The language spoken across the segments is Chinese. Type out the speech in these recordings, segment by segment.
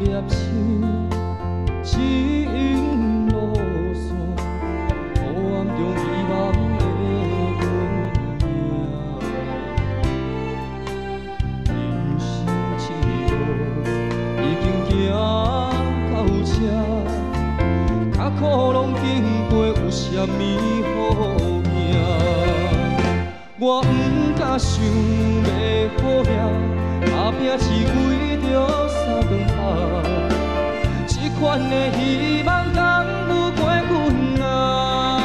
叶青，指引路线，黑暗中希望的阮影。人生之路已经行到这，较苦拢经过，有啥物好惊？我不敢想要好命，打拼是为着三顿饭。这款的希望敢有过阮啊？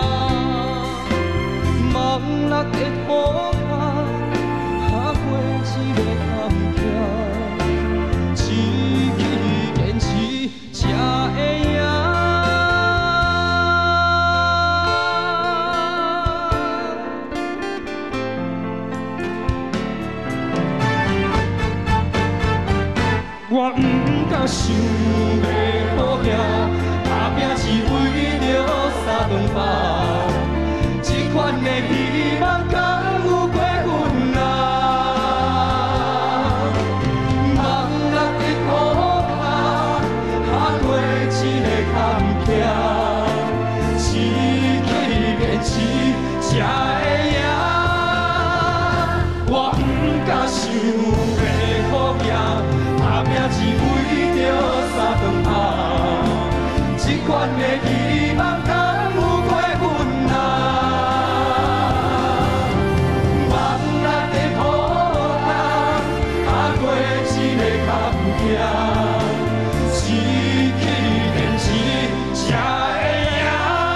梦落在土骹，下过一个坎坷，志气坚持才会赢。我不敢想要好命，打拼是为着三顿饭。这款的希望敢有过阮啊？梦落在土骹，下过一个坎坷，志气坚持才会赢。我不敢想要好命。打拼是为着三顿饭，这款的希望敢有过阮啊？梦落在土骹，下过一个坎坷，志气坚持才会赢。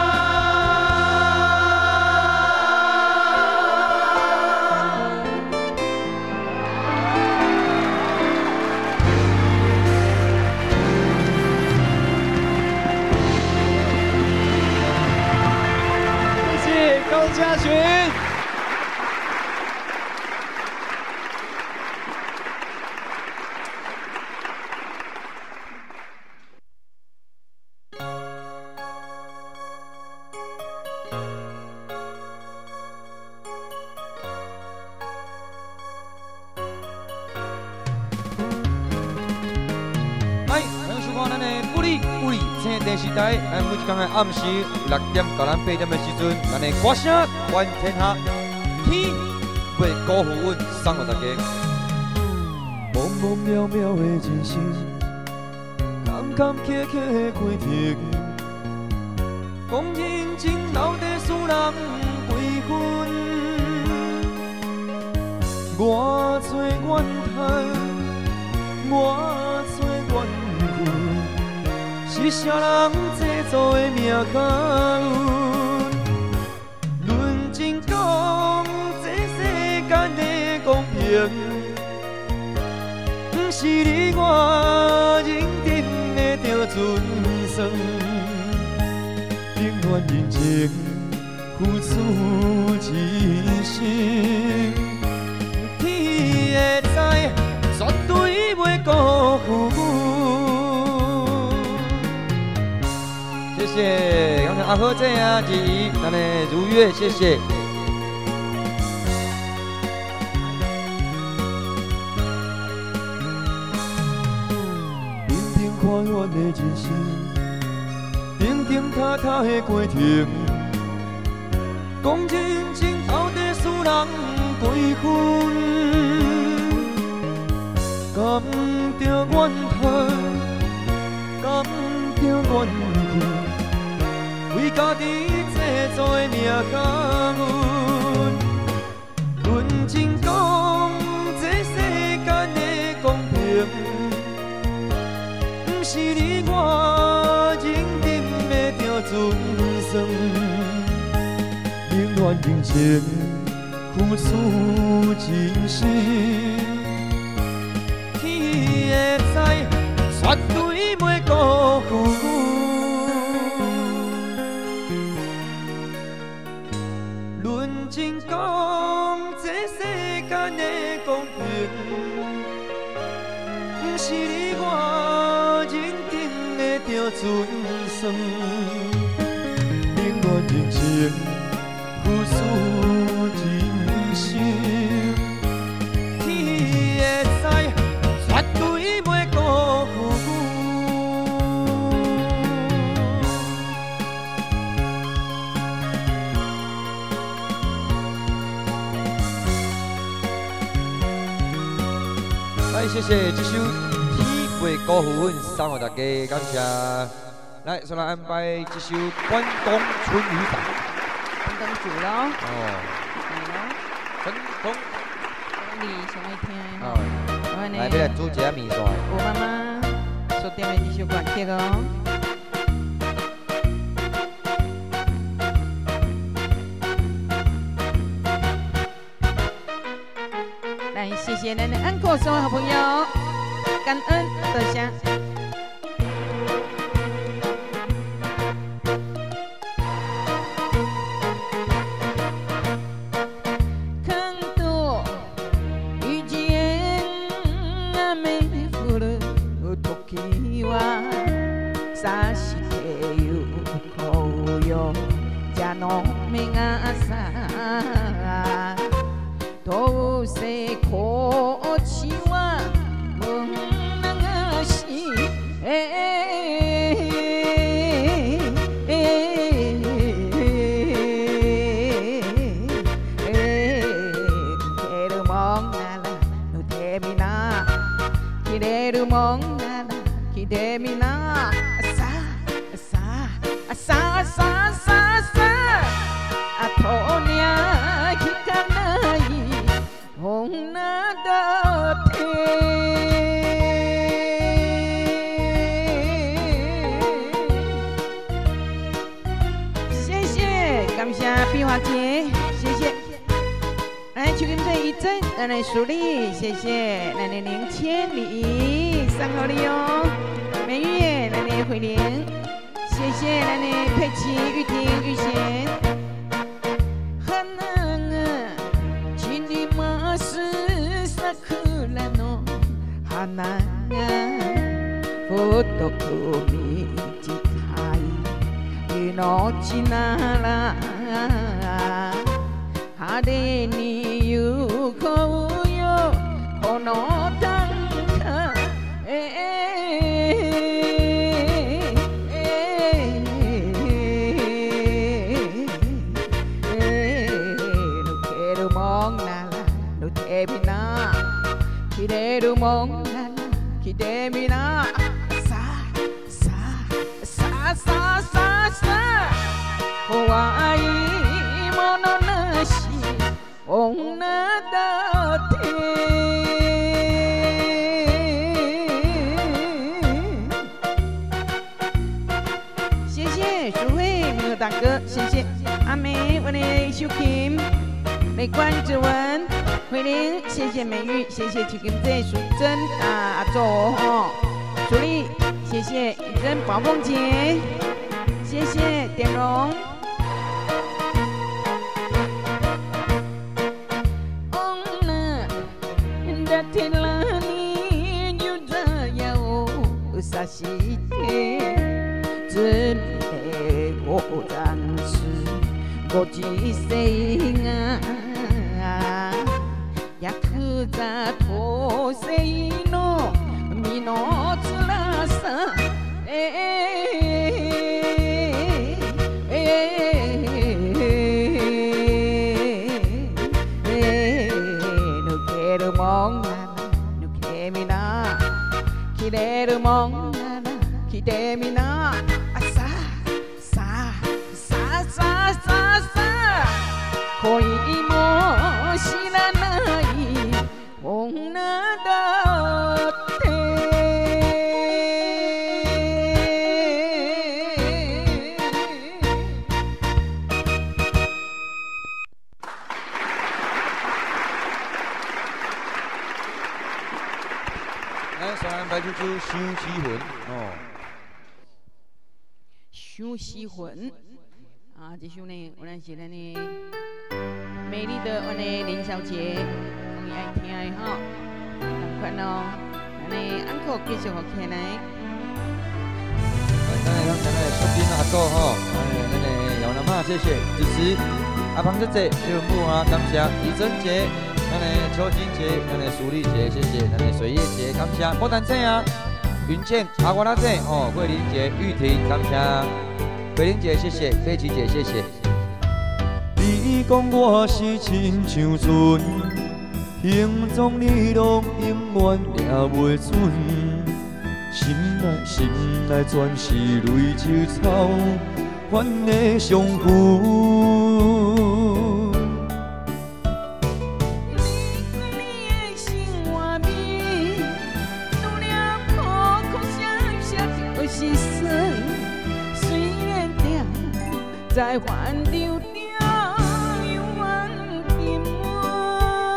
高嘉群，来，咱收看咱的不离青电视台，咱每一天的暗时6点到咱8点的时阵，咱的歌声传天下，天袂辜负阮送互大家。 茫茫渺渺的人生，坎坎坷坷的过程，讲认真留地使人悲愤，我做怨叹，我做怨恨。是啥人制造的命运？论真讲，这世间的公平，不是你我认定的着准算。永远认真付出真心，天会知，绝对袂辜负阮。谢谢，刚才阿和这样子，咱的如月，谢谢。平平缓缓的人生，平平踏踏的过程，讲认真到底使人悲愤，甘着怨叹，甘着怨恨。为家己制造的命运，论真讲，这世间的公平，不是你我认定的着准算。永远认真付出真心，天会知，绝对袂辜负阮。真讲，这世间的公平，不是你我认定的着准算。永远认真付出真心，天会知，绝对袂辜负阮。 谢这首《天袂辜负阮》送给大家，感谢。来，先来安排这首《关东春雨法》。 关东煮咯。 哦。关东。 你想要听的哦。来，要来煮一下面线。 有妈妈所点的这首歌曲哦。 谢谢咱的安可所有好朋友，感恩多谢。看到遇见雨降る時はさしてゆこうよ蛇の目がさ。 どうせこっちはもう流し切るもんなら塗ってみな切れるもんなら着てみなさあさあさあさあさあさああとにゃ引かない女だって谢谢，感谢碧华姐，谢谢。来，去跟这一阵，让人树立，谢谢，让人零千里，三好利哦。美玉，让人慧玲，谢谢，让人佩奇、玉婷、玉贤。 桜の花が太く短い命なら派手に行こうよこの短歌抜けるもんなら抜けみな着れるもんなら着てみなさあさあさあさあさあさあ怖いものなし女だって谢谢淑慧没有大哥谢谢阿梅我的秀琴雷关之文慧玲，谢谢美玉，谢谢曲金在淑珍阿周哦，楚丽，谢谢一珍宝凤姐，谢谢点荣。女だって何言うざやをさして罪でござんすご時世がヤクザ統制の身の辛さ抜けるもんなら抜けみな着れるもんなら着てみなさあさあさあさあさあさあ恋も知らない女だって来，上安排这首《想起魂》哦。 想起魂啊，这首呢，我们是咱的美丽的我们的林小姐，讲伊爱听的吼，同款哦，咱的安可继续学起来。 咱的秀斌阿哥吼，咱的姚南妈谢谢支持，阿庞姐姐、秀木啊，感谢李贞杰。 咱的邱金杰，咱的苏丽杰，谢谢；咱的水叶杰，感谢；郭丹姐啊，云倩、阿瓜拉姐，哦，桂林姐、玉婷，感谢；桂林姐，谢谢；飞琪姐，谢谢。 你讲我是亲像船， 行踪你拢永远抓袂准，心内全是泪珠草，阮的伤痕。在烦恼中永远沉默。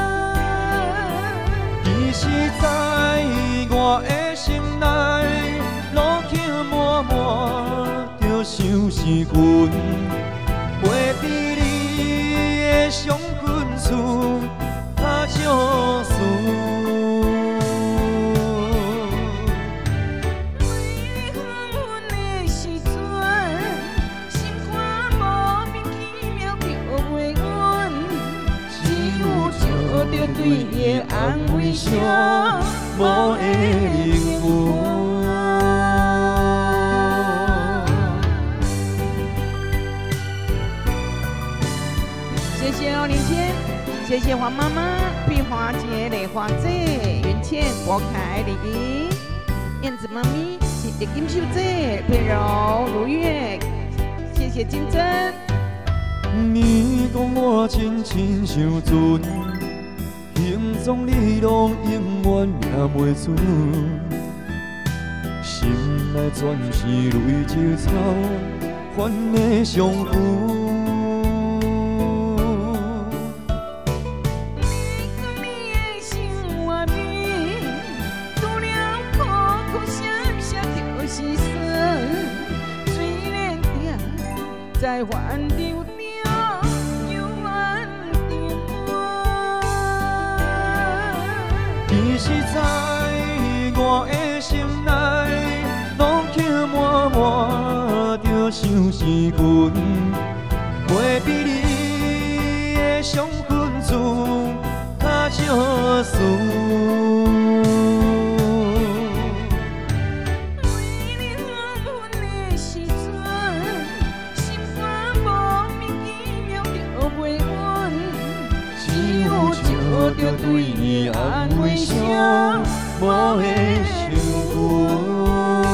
其实，在我的心内，路径满满，着想是阮陪比你的伤痕处较少事。对伊的安慰声，无会灵魂。谢谢哦，林谦，谢谢黄妈妈、碧华姐、蕾华姐、袁倩、国凯、李怡、燕子妈咪、金秀姐、佩柔、如月，谢谢金珍。你讲我真亲像船。行踪你拢永远抓袂准，心内全是泪珠草，阮的伤痕。你的心外面，除了苦苦涩涩就是酸，虽然定在烦恼。其实，在我的心内，拢刻满满，着像是阮陪比你的伤痕处较少事。为你黄昏的时阵，心肝无物奇妙着袂稳，只有笑着对你安慰声。无会伤痕，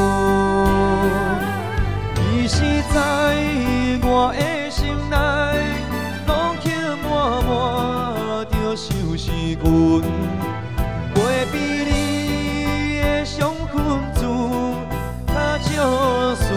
其实在我的心内，拢刻满满，着像是阮陪比你的伤痕处较少事。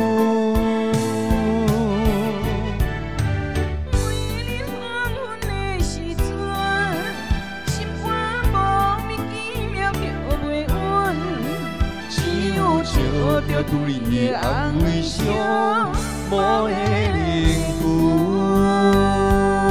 着对你的安慰声，无会灵魂。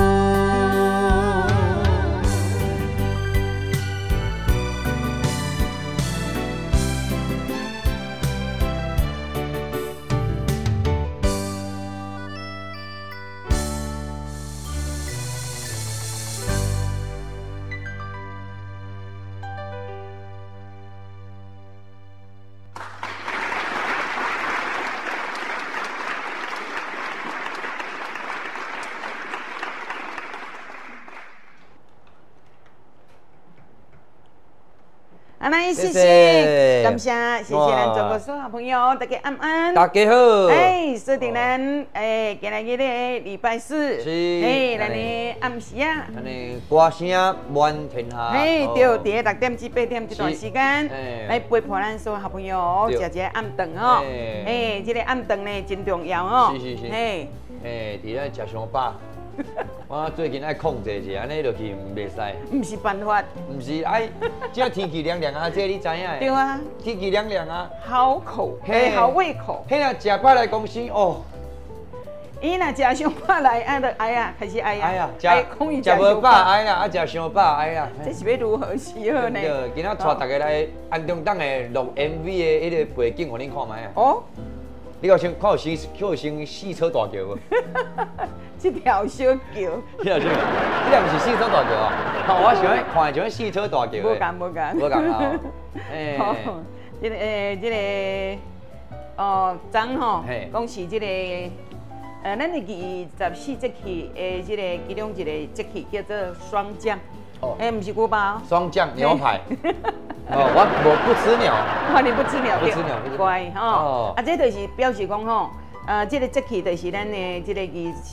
谢谢，感谢，谢谢咱中国所有好朋友，大家安安， 大家好， 哎，锁定咱今日个礼拜四， 是， 咱的暗时啊， 咱的歌声满天下， 对，伫6点至8点这段时间，来陪伴咱所有好朋友食一个暗顿哦，这个暗顿呢真重要哦， 是，伫咧食伤饱。我最近爱控制一下，安尼落去袂使。 唔是办法。 唔是爱，这天气凉凉啊，这你知影的。 对啊。 天气凉凉啊。 好口，好胃口。 迄若食饱来公司哦。 伊若食伤饱来，爱就爱啊，开始爱啊。 哎呀，食无饱爱啦，啊食伤饱爱啦。 这是要如何是好呢？ 对，今仔带大家来安中档的录 MV 的迄个背景，互恁看卖啊。 哦。 你有先看有先四车大桥无？ 这条小桥。 这条小桥，这条不是四车大桥啊！我喜欢看像四车大桥的。 无共。 无共啊！哎， 这个昨吼，讲是这个咱的24节气的这个其中一个节气叫做霜降。 哦，哎，不是牛扒， 双酱牛排。哦，我不吃鸟。 哦，你不吃鸟， 不吃鸟， 乖吼。啊，这就是表示讲吼，这个节气就是咱的这个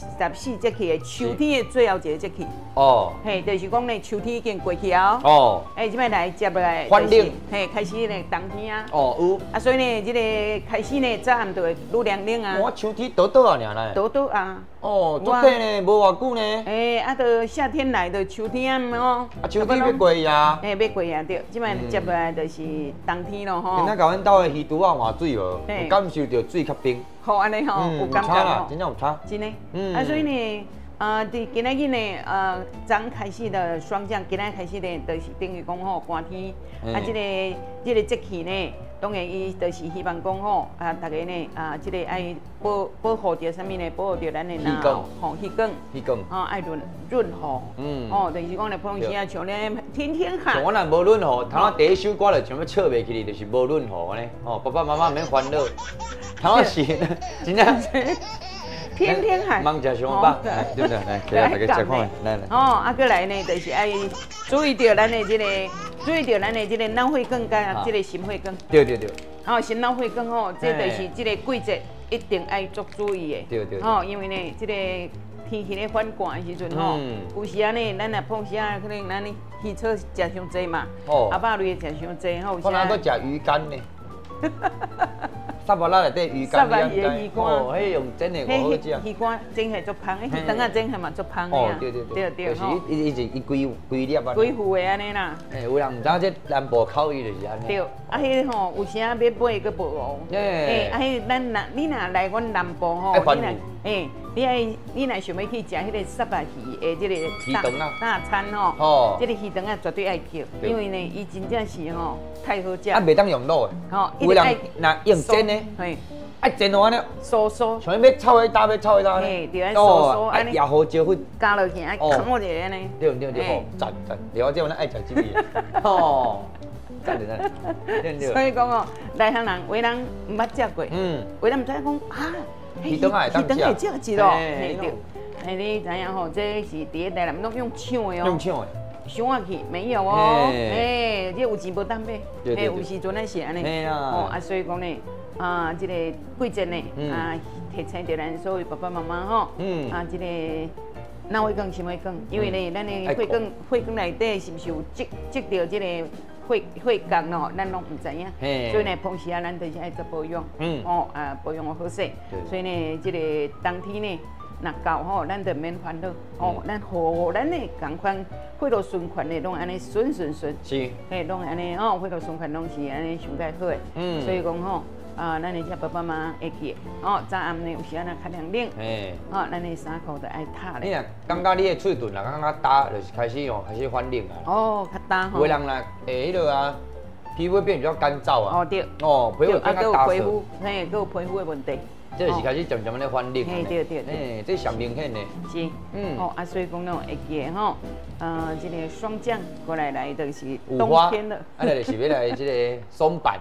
24节气的秋天的最后一个节气。哦。嘿，就是讲呢，秋天已经过去啊。哦。哎，这摆来接落来。 反冷。 嘿，开始呢冬天啊。 哦，有。 啊，所以呢，这个开始呢，早暗就会愈凉冷啊。 我秋天倒啊，尔嘞。 倒啊。 哦，足短呢，无偌久呢。 哎，啊，到夏天来，到秋天哦。 啊，秋天要过呀。 哎，要过呀，对。这摆接落来就是冬天咯，吼。 今仔甲阮兜的鱼肚啊换水无，有感受到水较冰。 好，安尼吼，有感觉啦，真正有差。 真的。啊，所以呢，今仔日呢，昨开始的霜降，今仔开始呢，就是等于讲吼，寒天。啊，这个节气呢。当然，伊就是希望讲吼，大家呢，这个爱保护着什么呢？保护着咱的脑，吼，气管，爱润喉，就是讲咧，碰时啊，像咧天天喊。 像我若无润喉，头仔第一首歌就想要笑袂起哩，就是无润喉安尼，爸爸妈妈免烦恼。头仔是真正。 天天喊。 忙食上饱，对不对？来，大家吃看，来。 过来呢，就是爱注意着咱的这个。注意到咱的这个脑血管甲这个心血管。对。心脑血管吼，这就是这个季节一定爱做注意的。对。因为呢，这个天气咧反寒的时阵吼，有时啊呢，咱若碰时啊，可能咱的汽车食伤济嘛，肉类食伤济，吼。 我哪搁食鱼干呢？沙巴拉内底鱼干， 鱼干， 迄用蒸的我好食。 鱼干蒸下足香，迄鱼肠蒸下嘛足香的。对， 就是伊规粒啊。 规副的安尼啦。 有人唔知这南部口语就是安尼。 对，迄吼有时啊要买个无哦。迄你若来阮南部吼，你若想要去食迄个沙巴鱼的这个大餐吼，这个鱼肠啊绝对爱叫，因为呢，伊真正是吼太好食。 袂当用卤的。有人若用蒸的。爱煎完了， 酥， 像要炒一打， 嘿，对，酥， 安尼，也好椒粉加落去，爱啃我一下呢。 对，赞，了解我爱食这个，赞。 所以讲哦，内行人为人唔捌食过，为人唔知讲啊， 鱼肠会食咯，对。哎，你知影吼，这是伫个台南拢用抢的哦。 用抢的。 想下去没有哦，这有钱无当买，有时阵那是安尼，所以讲呢，这个季节呢，提醒着咱所有爸爸妈妈吼，这个脑血管、心血管，因为呢，咱的血管内底是不是有积着这个血管咯，咱拢唔知影，所以呢，平时啊，咱就是爱做保养，保养好势，所以呢，这个冬天呢。若到吼，咱就免烦恼，咱咱的共款血路循环的拢安尼顺。是。嘿，拢安尼血路循环拢是安尼上介好的。所以讲吼，咱的这爸爸妈妈会记，早暗呢有时啊若较凉冷，咱的衫裤就爱脱咧。 你若感觉你的喙唇若感觉干，就是开始反冷啊。 较干吼。 有的人若迄落啊，皮肤变比较干燥啊。 对。 皮肤变较干燥。 嘿，有皮肤的问题。 这是开始渐渐咧反冷。 对， 这上明显的。 是，所以讲呢，会记的吼，这个霜降过来就是冬天了。 就是要来这个松板。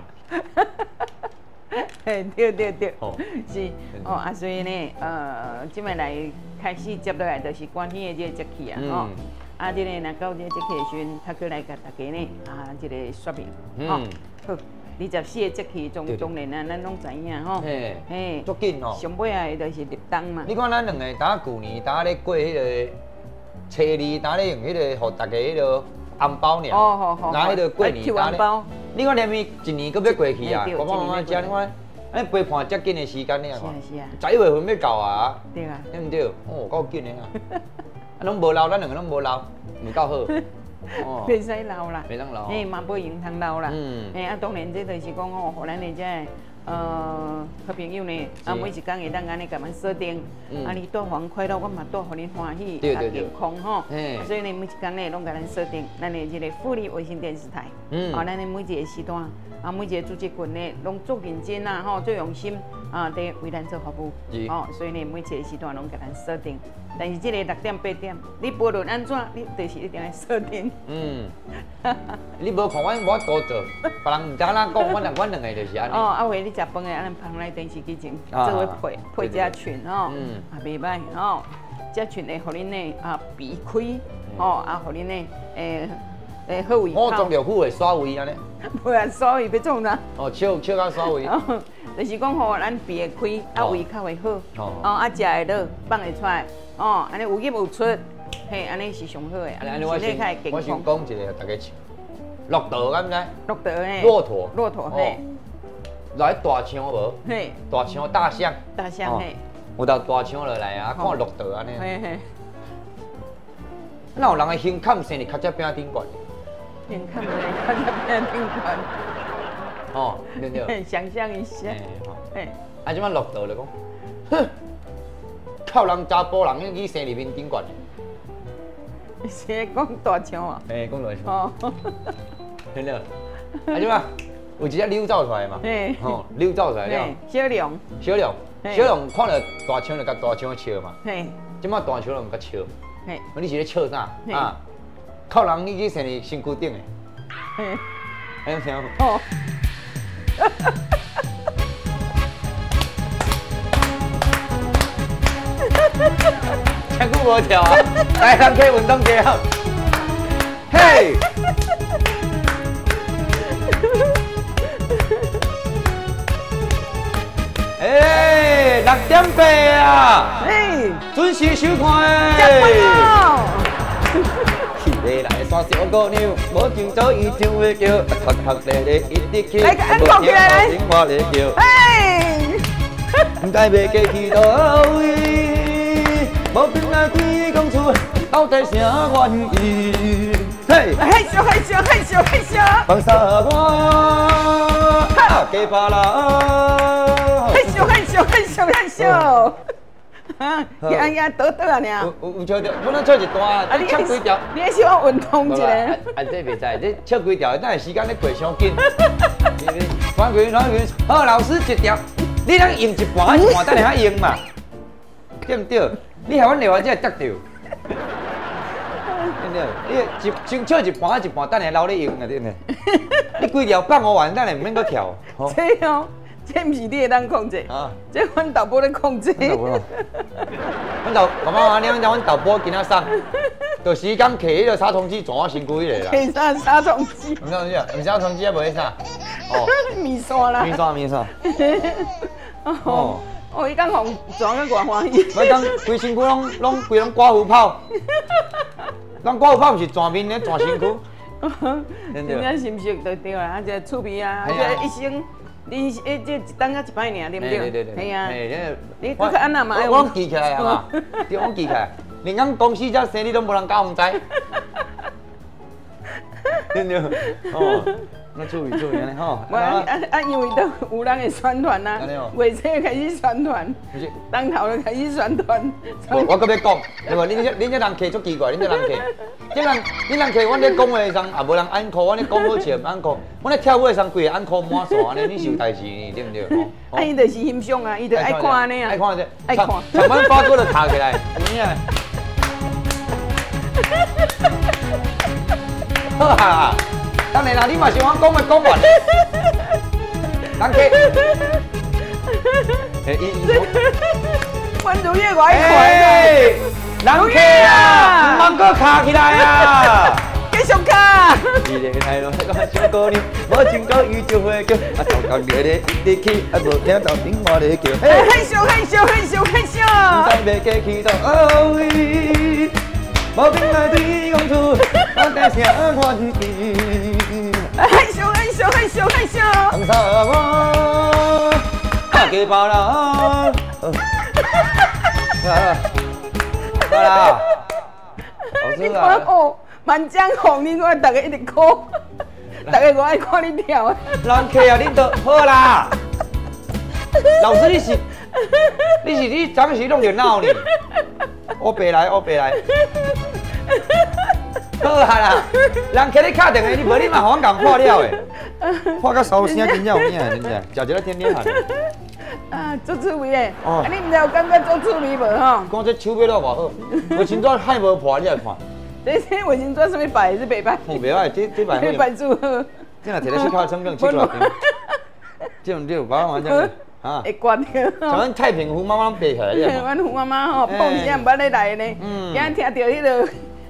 对，是，所以呢，这摆来开始接落来就是寒天的这个节气啊，这个若到这个节气的时阵，他过来甲大家呢，这个说明，好。24个节气当然啊，咱拢知影吼。嘿， 足紧哦。 上尾啊，就是立冬嘛。 你看咱两个，打旧年打咧过迄个初二，打咧用迄个，互大家迄个红包尔。拿迄个过年打咧。你看连咪一年搁要过去啊？爸爸妈妈食，你看，安陪伴遮紧的时间呢？ 是啊。 11月份要到啊。 对啊。 对唔对？够紧的啊。拢无留，咱两个拢无留，唔够好。 袂使留啦， 袂当留， 嘛不用通留啦。当然这就是讲互咱的这好朋友呢，每一天会当安尼甲阮锁定，你带互快乐，我嘛带互你欢喜，健康吼。所以呢，每一天呢，拢甲咱锁定咱的这个富力卫星电视台，咱的每一个时段，每一个主持群呢，拢足认真啦，最用心在为咱做服务，所以呢，每一个时段拢甲咱锁定。但是这个6点8点，你无论安怎，你就是一定要锁定。 你无看阮无法多做，别人唔知咱讲，阮两个就是安尼。 话你食饭的，咱旁来电视机前做伙配这群袂歹这群会互恁呢避开吼啊，互恁呢，好胃口。 我中着虎的耍胃安尼。 不然所以要创啥？ 哦，笑到耍胃。 就是讲吼，咱鼻会开，啊胃口会好， 哦啊食会落，放会出来，哦，安尼有入有出，嘿，安尼是上好的， 安尼我先讲一个，大家唱。骆驼敢知？ 骆驼嘿。 骆驼。 骆驼嘿。 来大象无？ 嘿。 大象大象。 大象嘿。 有到大象落来啊，看骆驼安尼。 嘿嘿。 哪有人的胸坎生伫脚趾柄顶悬？ 胸坎生脚趾柄顶悬。 哦，对对。 想象一下。嘿。 啊，即摆骆驼就讲，哼，靠人查甫人去生入面顶悬。 是讲大象啊？ 嘿，讲大象。哦。对了。啊，即摆有一只溜走出来嘛？嘿。吼，溜走出来了。 小龙。 小龙看到大象就甲大象笑嘛。嘿。即摆大象就唔甲笑。嘿。你是咧笑啥？啊？靠人你去生伫身躯顶的。嘿。安尼听无？哦。唱久无跳啊！来，咱去运动结合。嘿！哎，6:8啊！哎，准时收看诶。起来来，耍小姑娘，无见早已唱会叫，哭哭咧咧一直去， 来个安放起来。 听话咧叫。哎！唔该袂记去倒位，无变来对讲出到底啥原因？嘿， 害羞害羞害羞害羞， 放下我，哈，给巴啦， 害羞害羞害羞害羞，啊，呀呀倒倒啊呢？ 有笑着，本来唱一段，你唱几条？ 你还喜欢运动一个？ 啊，这袂使，这唱几条，等下时间咧过伤紧。转拳，好，老师一条。你通用一半，等下用嘛，对不对？你害阮另外只会得到，对不对？你先唱一半，等下留你用啊，对不对？你几条放我完，等下唔免搁跳。 这哦，这不是你会当控制，这阮导播咧控制。 阮导，妈妈，你讲阮导播今仔送，就时间摕迄个杀虫剂撞我身躯咧啦。 摕啥杀虫剂？ 唔杀虫剂啊，唔杀虫剂啊，无迄啥。 哦，面线啦。 面线。 哦，伊讲红撞个偌欢喜。 我讲规身躯拢规拢刮胡泡，咱刮胡泡毋是撞面咧，撞身躯。 真正心熟就对啦，啊，这趣味啊，这一生人这一当啊一摆尔，对不对？ 对。 系啊，你搁较安那嘛？ 我记起来啊嘛，对，我记起来。连咱公司遮生意都无人教，唔知。对不对？哦。那注意安尼吼。 因为都有人会宣传呐，月初开始宣传，当头就开始宣传。 我搁要讲，因为恁这人客足奇怪，恁这人客，恁人客，阮咧讲话上也无人安可，阮咧讲好笑安可，阮咧跳舞上规个安可满线，安尼你是有代志呢，对不对？ 啊，伊就是欣赏啊，伊就爱看安尼啊， 爱看这， 爱看。 上班发哥就爬起来，你啊，好啊。当然啦，你嘛是我讲的讲完，人客， 阮如月我爱看人客啊，唔通搁卡起来啊， 继续卡。 伊咧来咯，小姑娘，无情到伊就会叫，啊，头壳咧咧一直去，啊，无听到电话咧叫， 害羞害羞害羞害羞， 唔知要过去到何位，无变来对讲出，我在啥原因？ 害羞害羞害羞害羞， 放下我，啊，给包啦，好啦， 你看哦，满江红，你我大家一直哭，大家我爱看你跳。 人客啊，你都好啦。老师你当时弄热闹呢？我白来。好啊啦，人客你敲电话，你无你嘛互我共破了诶，破到烧声真正有影，真正，食一个天天汗。 啊，足趣味诶！啊，你毋知有感觉足趣味无吼？ 讲这手尾落偌好，卫生纸海无破，你来看。 这卫生纸什么牌是白牌？ 袂歹，这牌好。 牌子好。 这若摕咧去考成更，去出来。这唔对，爸妈讲啊。 会刮掉。 像咱太平湖妈妈爬起来， 阮胡妈妈吼，碰时也毋捌咧来呢。今听到迄个。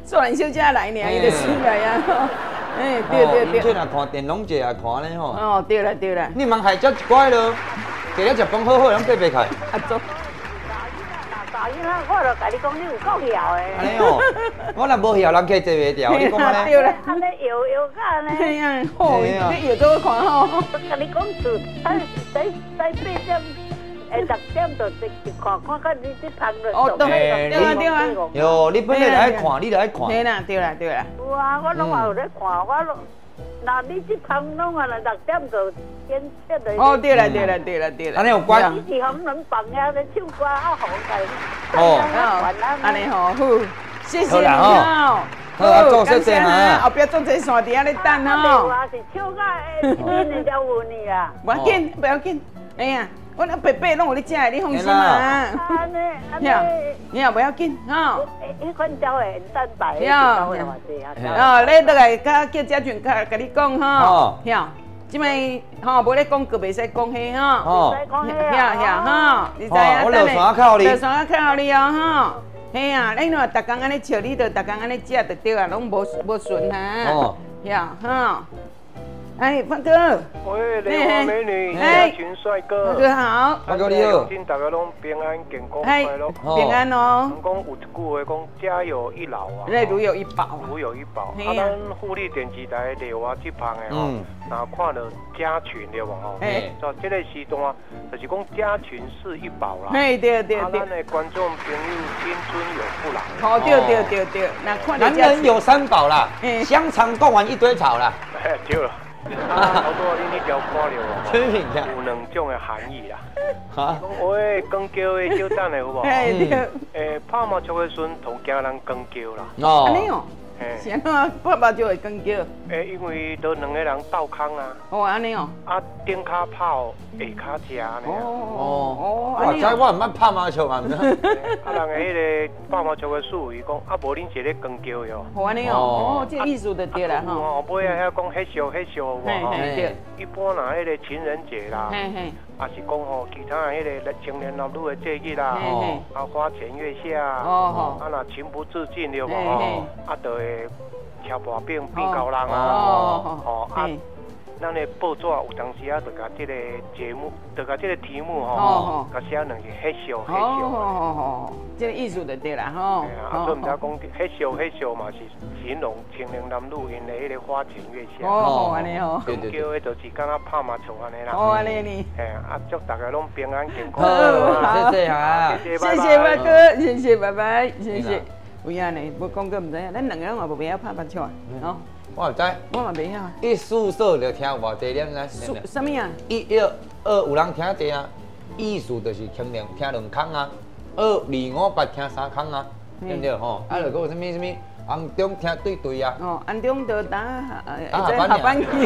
素兰小姐来呢，伊就醒来啊。哎，对。 这若看电拢节也看咧吼。 哦，对啦。 你茫害只一乖咯，今日食饭好好，拢爬爬开。 啊走。 大姨啦，我就甲你讲，你有够晓诶。 安尼哦，我若无晓，人客坐袂掉。你讲安尼？ 对啦。 安尼摇甲安尼。 哎呀，好，你摇做我看吼。 我甲你讲住，使8点。10点就一看到你这旁了。 哦，对啊。 哟，你本来就爱看，你就爱看。 对啦。 有啊，我拢有咧看，我那你这旁拢啊，6点就演出来。 哦，对啦。 安尼有关。 你是红人放遐咧唱歌啊，好个。 哦，安尼吼，好，谢谢你哦。好，做谢谢哈。 后壁做这线伫遐咧等吼。 是唱歌的，你才有你啊。 不要紧，哎呀。我那白白拢有咧食的，你放心啊。 安尼， 你也不要紧，吼。 迄款鸟的蛋白， 你倒来甲叫嘉俊甲你讲吼，晓，即摆吼无咧讲个袂使讲迄吼， 袂使讲迄吼，你知影？ 我落山靠你， 落山靠你哦，吼。嘿啊，你若逐工安尼笑，你就逐工安尼食就对啊，拢无顺哈。晓，吼。哎，范哥。 喂，莲花美女，一群帅哥。 范哥好。 范哥你好。 祝大家拢平安健康快乐。 平安哦。 讲有一句话讲，家有一老啊。 那如有一宝。 如有一宝。啊，咱富丽电视台丽华这旁的吼，若看到家群对无吼？在这个时段，就是讲家群是一宝啦。 对。 啊，咱的观众朋友青春有不老。 好，对。那看到男人有三宝啦，香肠贡丸一堆草啦。 对了。好多你条看了哦， 真是这样， 有两种的含义啦。 哈， 讲话光叫的小等的有无？ 对。 拍麻将的时阵，同家人光叫啦。 哦。安尼哦。是安怎拍麻将会光叫？ 因为都两个人斗空啊。 哦，安尼哦。 啊，顶骹泡，下骹食安尼啊。 哦。哇，这我唔捌拍麻将啊，唔知。 啊，人个迄个拍麻将的思维讲，啊，无恁是咧光叫哟。 哦，安尼哦。这意思就对啦吼。 哦，尾啊，遐讲迄笑有无吼？ 对。 一般若迄个情人节啦。啊是讲吼，其他迄个青年男女的节日啦，啊花前月下，啊若情不自禁对无吼，啊就会敲薄饼变高人啊，哦啊，咱的报纸有当时啊，就甲这个节目，就甲这个题目吼，甲写两个迄笑。 哦，这个意思就对啦吼。 啊，所以毋知讲迄笑嘛是形容青年男女因的迄个花前月下。 哦，安尼吼。 对。叫的就是敢若拍麻将安尼啦。 哦，安尼呢。 啊，祝大家拢平安健康。 好，谢谢哈。 谢谢范哥，谢谢，拜拜，谢谢。有影呢，要讲个唔知影，咱两个人嘛无晓拍麻将啊，吼。 我唔知， 我嘛袂晓。 一数数就听偌济点啦。 数什么啊 ？1、2有人听济啊，意思就是听2空啊，2、2、5、8听3空啊，对不对吼？啊，就讲什么暗中听对啊。 哦，暗中就打下班去。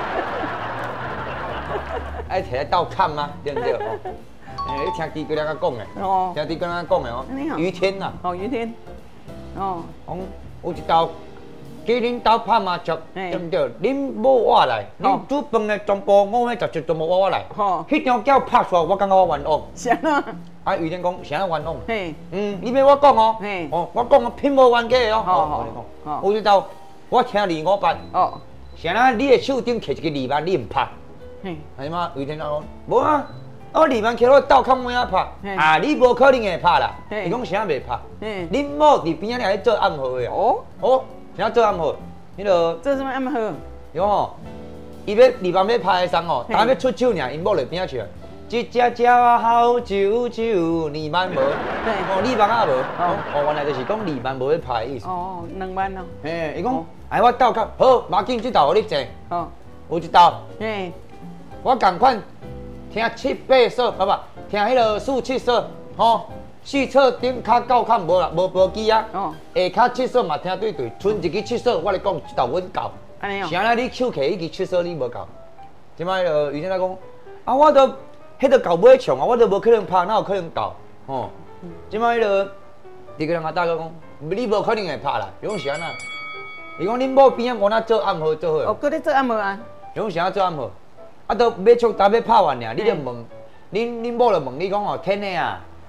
爱摕来斗看吗？对不对？你听基哥俩讲的，听基哥俩讲的哦。于天呐。 哦，于天。哦。 讲有一道。叫恁兜拍麻将，对不对？恁某我来，恁煮饭的全部5个10全部我来。迄张叫拍出来，我感觉我冤枉。 是啊。 啊，于天讲啥冤枉？你要我讲哦。哦，我讲偏无冤假哦。好。有一道我听2、5、8。哦。啥？你的手顶摕一个2万，你唔拍？係嘛？于天講無啊，我2萬摕落斗空尾仔拍。啊，你無可能會拍啦。伊講啥袂拍？恁某伫邊仔咧做暗號的哦。哦。啥做暗号？迄个做什么暗号？ 有吼，伊要2万要拍的送哦，但要出手尔，因某就边仔去，一只好酒2万无，哦2万啊无，哦原来就是讲2万无要拍的意思。 哦，2万哦。 嘿，伊讲，哎我斗较好，马紧这道互你坐。哦，有一道。嘿，我共款听7、8首，爸爸听迄个4、7首，吼。4册顶骹9卡无啦，无记啊。下骹7首嘛听对，剩一支7首，我咧讲一道阮教。安尼哦。啥啦？你手摕迄支7首你无教？即摆就以前来讲，啊我都迄个教尾唱啊，我都无可能拍，哪有可能教？吼。即摆就一个人阿大哥讲，你无可能会拍啦。伊讲啥呐？伊讲恁某边仔无哪做暗号做好。 哦，搁咧做暗号啊？ 伊讲啥做暗号？啊，都要唱，打要拍完尔，你就问，恁某就问你讲哦，天的啊。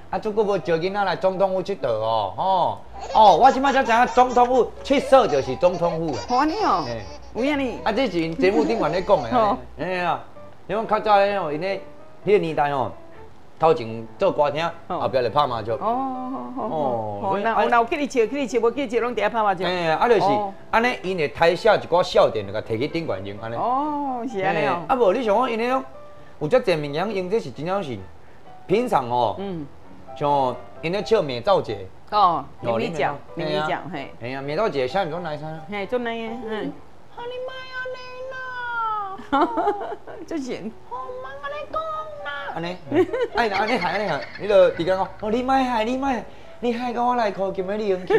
啊，这个无招囡仔来总统府佚佗哦，哦，我即摆才知影总统府佚佗就是总统府啊。 好安尼哦，有影呢。 啊，这是因节目顶面咧讲的。哎呀，因为较早咧吼，因咧迄个年代吼，头前做歌厅，后壁就拍麻将。 哦，那有记你笑，无记你笑，拢伫遐拍麻将。 哎，啊，就是安尼，因会台下一寡笑点，就甲摕去顶管用安尼。 哦，是安尼哦。 啊，无你想讲，因咧有遮侪物件，因这是真正是平常哦。像因咧唱灭灶节。哦， 米饺，嘿。 哎呀，灭灶节下面做哪一餐？ 嘿，做哪个？嗯。哈你妈呀你啦！这是。好忙啊你讲啦。 安尼，安尼害，你就直接讲，哦，你莫害，你害到我来哭，今日你生气。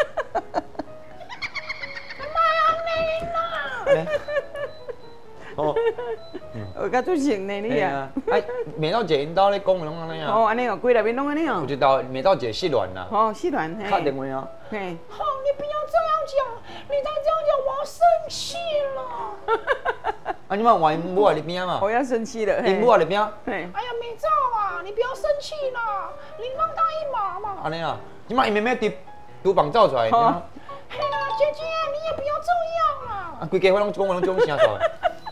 妈呀你啦！ 哦， 我较出声呢你啊！ 哎，灭灶节因兜咧讲拢安尼啊。 哦，安尼哦，规内面拢安尼哦。 有一道灭灶节失恋啦。 哦，失恋。 打电话啊。 嘿。好，你不要这样讲，你再这样讲，我要生气了。 啊，你嘛换因母啊，你边嘛。 我要生气了。 因母啊，你边。 哎呀，灭灶啊，你不要生气啦，你帮他一马嘛。 安尼啊，你嘛伊妹妹厨房走出来。 嘿啦，姐姐，你也不要这样啊。 啊，规家伙拢讲我拢种声出来。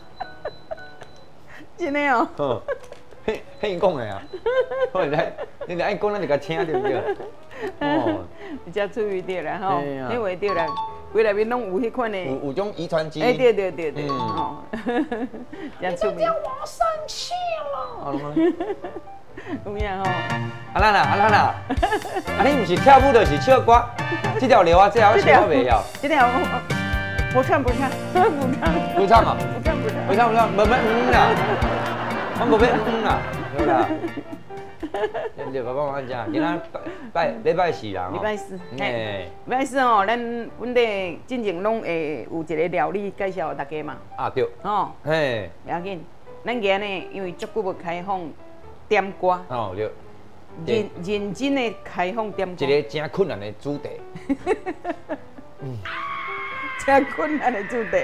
真的哦。 哦，迄因讲的啊。好来，你爱讲咱就甲听对不对？ 哦，比较注意点啦吼，你话对啦，规内面拢有迄款的。有种遗传基因。 哎，对，哦。你这样我要生气了。有影吼？ 啊咱啊，你唔是跳舞就是唱歌，这条流啊，这条我唱我袂晓。 这条不唱。 不唱啊？不唱，没啦，我无要啦，对啦。对，爸爸妈妈讲，今仔拜四啦。 礼拜四，礼拜四哦，阮哋进前拢会有一个料理介绍大家嘛。 啊对。哦。嘿。 不要紧，咱今呢，因为足久要开放点歌。 哦对。 认真的开放点歌。 一个真困难的主题。 真困难的主题。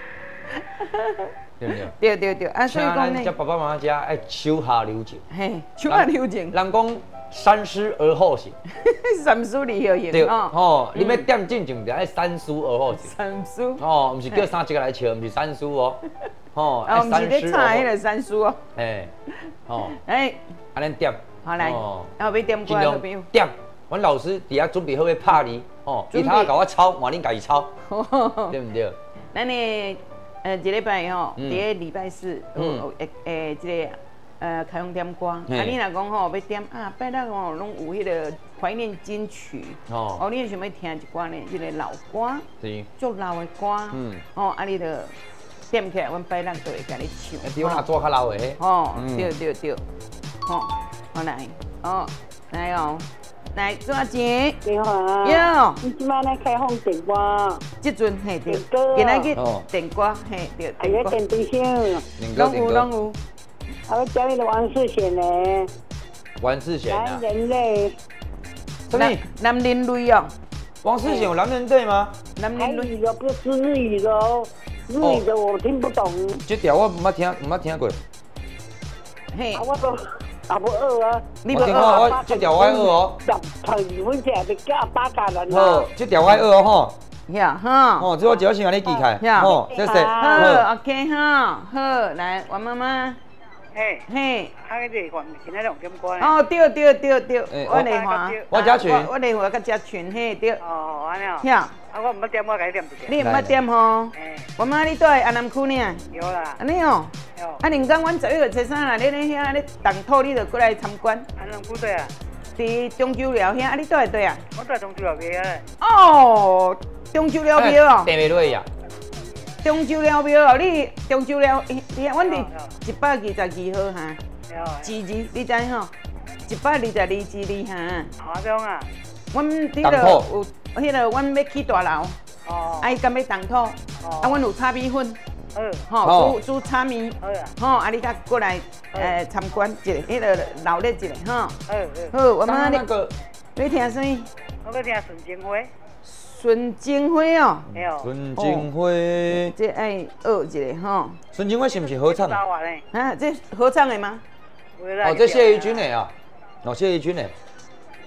对不对？ 对，啊，所以讲呢， 叫爸爸妈妈家爱手下留情。 嘿，手下留情。 人讲三思而后行。 三思而后行。 对，哦，你要点进前就爱三思而后行。 三思。 哦，不是叫三一个来笑，不是三思哦。哦， 哦，不是咧唱迄个三思哦。 哎，哦， 哎， 安尼点。 好来，然后要点歌好朋友。 点，阮老师伫遐准备好要拍你，哦，伊头甲我抄，换恁家己抄，对不对？ 咱呢？一礼拜吼，第一礼拜四，这个开放点歌。啊，你若讲吼要点啊，拜六吼拢有迄个怀念金曲。哦，你想要听一寡呢？这个老歌，足老的歌。哦，啊，你就点起来，阮拜六就会甲你唱。 比我那做较老的嘿。 哦，对。好，好来，来哦。来，做阿姐， 你好啊。 哟， 你即摆咧开放电歌， 即阵嘿对，今仔日电歌嘿对。 还有电对象， 拢有。 还有教你的王世贤呢。 王世贤啊。 男人类。 什么？ 男人类哦。 王世贤有男人队吗？ 男人类的不是日语的哦，日语的我听不懂。 这条我唔捌听过。 嘿。我都。啊不学啊！ 你不学我这条我学哦。 唱2分钟就加8个人好，这条我学哦吼。 呀哈。 哦，这我只要先把你记开。 哦， 谢谢。 好 ，OK 哈，好，来王妈妈。嘿。 啊，这个今仔日用点歌呢？ 哦，对，我来华。 我嘉群。 我来华甲嘉群，嘿对。 哦，安尼哦。 呀。 啊，我唔捌点，我甲你点一下。 你唔捌点吼？王妈，你住在安南区呢？ 有啦。 安尼哦。啊，人讲阮11月13啦，你咧遐咧动土，你就过来参观。 安南区对啊？ 伫中州寮遐，啊，你住在对啊？ 我住中州寮边啊。 哦，中州寮庙哦。 地袂落呀。 中州寮庙哦，你中州寮，阮伫122号哈。2字，你知吼？122字里哈。 哪种啊？ 阮伫个有迄个，阮要起大楼。哦。啊，伊敢要动土？哦。啊，阮有炒米粉。吼，煮炒面，吼，啊，你甲过来参观一下，迄个闹热一下，吼。好，我们你听啥物？ 我要听孙静辉。 孙静辉哦。 孙静辉。 这爱学一下吼。 孙静辉是不是合唱的？ 啊，这合唱的吗？ 哦，这谢怡君的啊，哦，谢怡君的。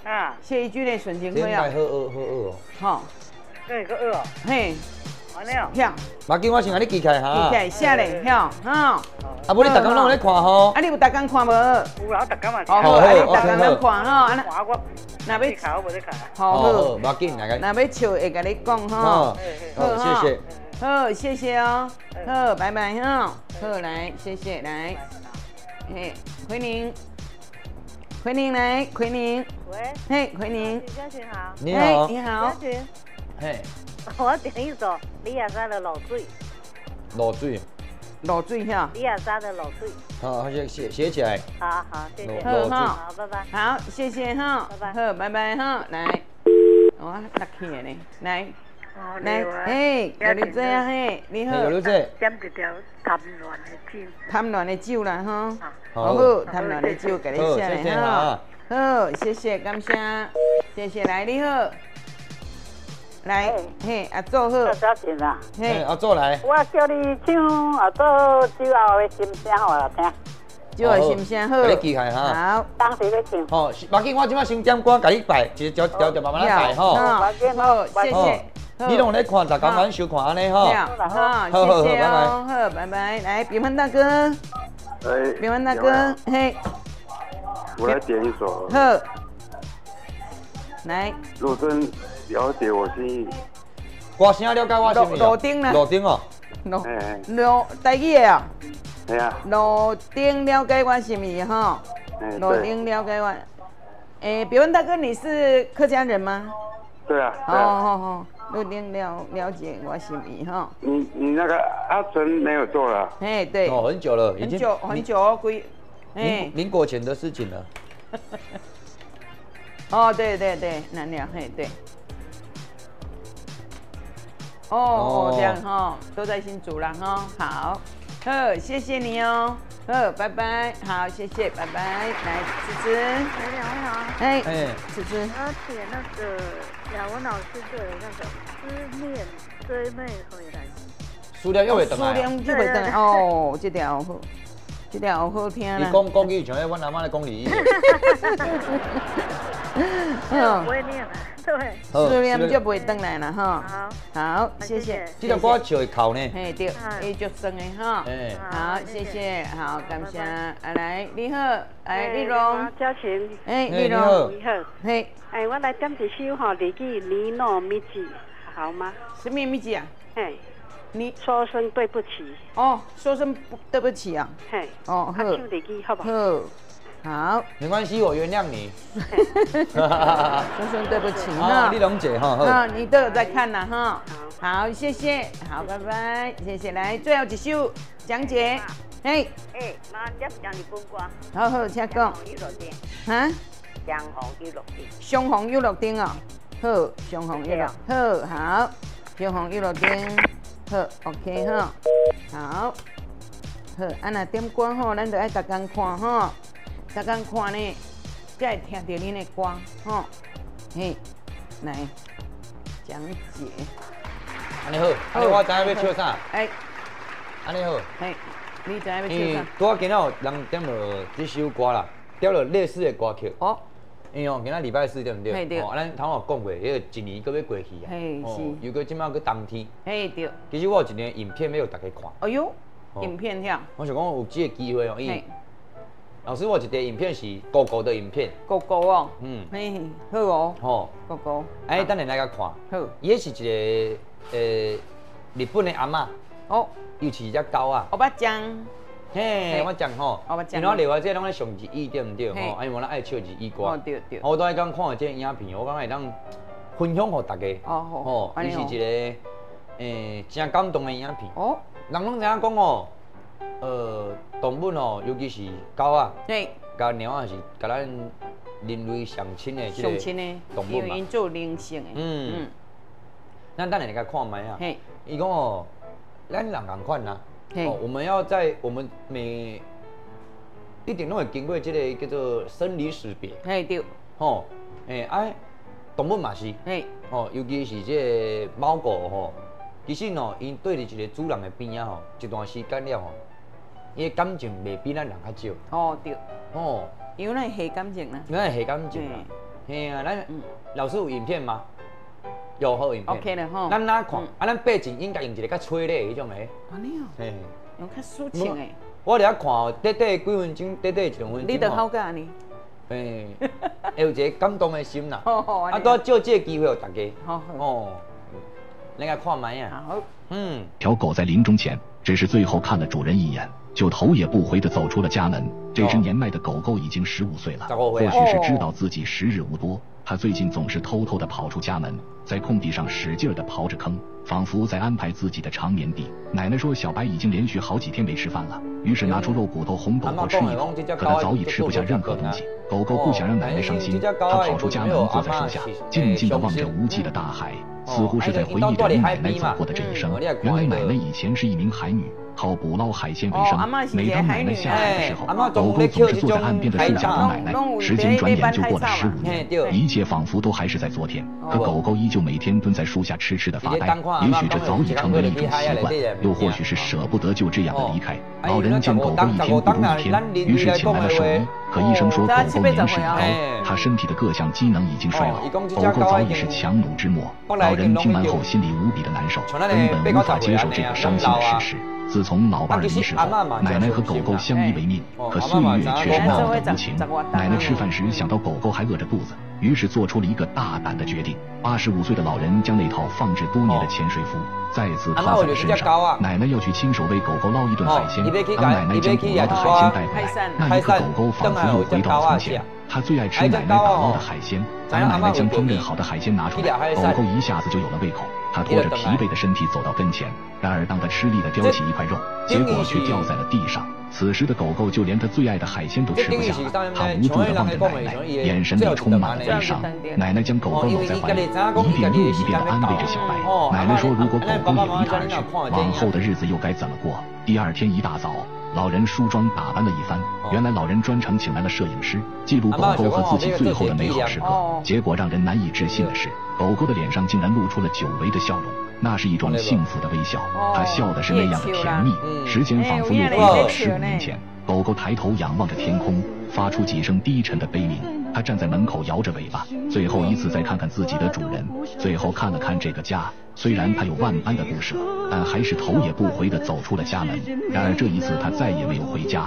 啊，谢一句咧顺情这会啊。 好饿哦。 吼， 对个二哦， 嘿， 安尼哦， 遐， 马紧我先甲你记起来哈。 记起来写咧，遐，吼。 啊，无你逐工拢有咧看吼。 啊，你有逐工看无？ 有啦，逐工嘛。 好，啊，你逐工拢看吼，啊， 看我。 若要考我在考。 好， 马紧来个。 若要笑会甲你讲吼。 好，谢谢。 好，谢谢哦。好，拜拜哈。好，来，谢谢，来。嘿，奎宁。奎宁来，奎宁。 喂。 嘿，奎宁。 李嘉群好。 你好。 你好。 嘉群。 嘿。 我点一首李亚莎的《漏水》。 漏水。 漏水哈。 李亚莎的《漏水》。 好，写起来。 好，谢谢。 好哈。 好，拜拜。 好，谢谢哈。 拜拜。 好，拜拜哈。来，我落去的呢。来。来，嘿，有你这样嘿，你好。 有你这。 点一条贪乱的酒。 贪乱的酒啦哈。 好， 贪乱的酒给你下来哈。好，谢谢，感谢，谢谢，来你好，来，嘿，阿祖好。 小姐啊。 嘿，阿祖来。 我叫你唱阿祖酒后的心声互我听。 酒后心声好。 给你记起哈。 好。 当时要唱。 好，马紧我即摆先点歌，给你摆，一条慢慢来摆吼。 好，谢谢。 你拢咧看，逐工咱收看安尼吼。 好，谢谢哦，好，拜拜。来，炳文大哥。炳文大哥，嘿。 我来点一首。 好。来。 若真了解我心意。 歌声了解我心意。 路顶啦。 路顶哦。 路台语的啊。 系啊。 路顶了解我心意哈。路顶了解我。炳文大哥，你是客家人吗？ 对啊。 哦。路顶了解我心意哈。 你那个阿纯没有做了。 哎，对。 哦，很久了，已经很久哦， 民国前的事情了。 哦，对，难了，嘿，对。哦，这样哈，都在新竹了哈，好，谢谢你哦，拜拜，好，谢谢，拜拜，来，芝芝， 你好， 哎，芝芝， 我点那个雅文老师的那个思念追妹回来。 思念又会回来。 思念又会回来，哦，这条好。这条好听啦。 你讲语像阮阿妈咧讲俚语。 不会念了，对。 思念就不会回来了哈。好，谢谢。 这条歌笑会哭呢。 嘿对，伊足酸的哈。好，谢谢，好，感谢。来，你好，丽蓉。 嘉晴。 丽蓉。 你好。 嘿。 我来点一首哈，日记你诺米记，好吗？ 什么米记啊？ 嘿。你说声对不起哦，说声对不起啊。 嘿， 哦，好， 唱日记好不好？ 好， 没关系，我原谅你。 说声对不起哈， 丽蓉姐哈， 你都有在看呐哈。好，谢谢，好，拜拜，谢谢。来，最后一首讲解，嘿。 妈，接讲日本歌。 好，请讲。哈？ 相逢娱乐町。 相逢娱乐町哦，好，相逢娱乐，好，相逢娱乐町。好 ，OK 哈，好，啊那点歌吼，咱就爱逐工看吼，逐工看呢，才会听到恁的歌吼，嘿，来讲解。 安尼好，安尼我知影要唱啥。安尼好。 你知影要唱啥？ 拄仔今仔有人点了这首歌啦，点了类似的歌曲。 哦。 因为今仔礼拜四对不对？ 对。 咱头有讲过，迄个一年搁要过去啊。 是。 又搁即摆搁冬天。 对。 其实我有一个影片要大家看。 哎呦，影片遐。 我想讲有这个机会哦，老师，我有一个影片是狗狗的影片。 狗狗哦。好哦。 吼。 狗狗。 等下来甲看。 好。 伊是一个日本的阿嬷。 哦。 又是一只狗啊。 我捌讲。 嘿，我讲吼，因为我另外这拢咧上日语对唔对？吼，因为我咱爱唱日语歌。 对。 我都爱讲看这影片，我讲会当分享给大家。吼，伊是一个真感动的影片。哦。人拢知影讲哦，动物哦，尤其是狗啊，甲猫也是甲咱人类上亲的这个动物嘛。 因为做灵性的。 咱等下来甲看卖啊。伊讲哦，咱人共款啦。我们要在我们一定都会经过这个叫做生离死别。 对。 动物嘛是。尤其是这个猫狗吼，其实喏，因对伫一个主人的边啊吼，一段时间了吼，伊感情袂比咱人较少。 对。因为咱系感情啦。 咱系感情啦。 嘿啊，咱老师有影片吗？有好影片。 OK 了吼。 咱哪看？咱背景应该用一个较催泪迄种诶。 安尼哦。嘿。用较抒情诶。 我咧看哦，短几分钟，短1两分钟。 你着好甲呢。 嘿，有一个感动的心啦。啊，多借这个机会给大家。好。哦。你来看麦呀。好。 条狗在临终前，只是最后看了主人一眼，就头也不回地走出了家门。这只年迈的狗狗已经15岁了，或许是知道自己时日无多，它最近总是偷偷地跑出家门，在空地上使劲地刨着坑，仿佛在安排自己的长眠地。奶奶说小白已经连续好几天没吃饭了，于是拿出肉骨头哄狗狗吃一口，可它早已吃不下任何东西。狗狗不想让奶奶伤心，它跑出家门，坐在树下，静静地望着无际的大海，似乎是在回忆着奶奶走过的这一生。原来奶奶以前是一名海女，靠捕捞海鲜为生。每当奶奶下海的时候，狗狗总是坐在岸边的树下等奶奶。时间转眼就过了15年，一切仿佛都还是在昨天。可狗狗依旧每天蹲在树下痴痴的发呆。也许这早已成为了一种习惯，又或许是舍不得就这样的离开。老人见狗狗一天不如一天，于是请来了兽医。可医生说狗狗年事已高，它身体的各项机能已经衰老，狗狗早已是强弩之末。老人听完后心里无比的难受，根本无法接受这个伤心的事实。自从老伴儿离世后，奶奶和狗狗相依为命，可岁月却是那么的无情。奶奶吃饭时想到狗狗还饿着肚子，于是做出了一个大胆的决定。85岁的老人将那套放置多年的潜水服再次套在了身上。奶奶要去亲手为狗狗捞一顿海鲜。当奶奶将捕捞的海鲜带回来，那一刻狗狗仿佛又回到了从前。它最爱吃奶奶打捞的海鲜。当奶奶将烹饪好的海鲜拿出来，狗狗一下子就有了胃口。它拖着疲惫的身体走到跟前，然而当它吃力地叼起一块肉，结果却掉在了地上。此时的狗狗就连它最爱的海鲜都吃不下了，它无助地望着奶奶，眼神里充满了悲伤。奶奶将狗狗搂在怀里，一遍又一遍地安慰着小白。奶奶说，如果狗狗也离它而去，往后的日子又该怎么过？第二天一大早，老人梳妆打扮了一番，原来老人专程请来了摄影师，记录狗狗和自己最后的美好时刻。结果让人难以置信的是，狗狗的脸上竟然露出了久违的笑容，那是一种幸福的微笑。它笑的是那样的甜蜜，时间仿佛又回到了15年前。狗狗抬头仰望着天空，发出几声低沉的悲鸣。它站在门口摇着尾巴，最后一次再看看自己的主人，最后看了看这个家。虽然它有万般的不舍，但还是头也不回地走出了家门。然而这一次它再也没有回家。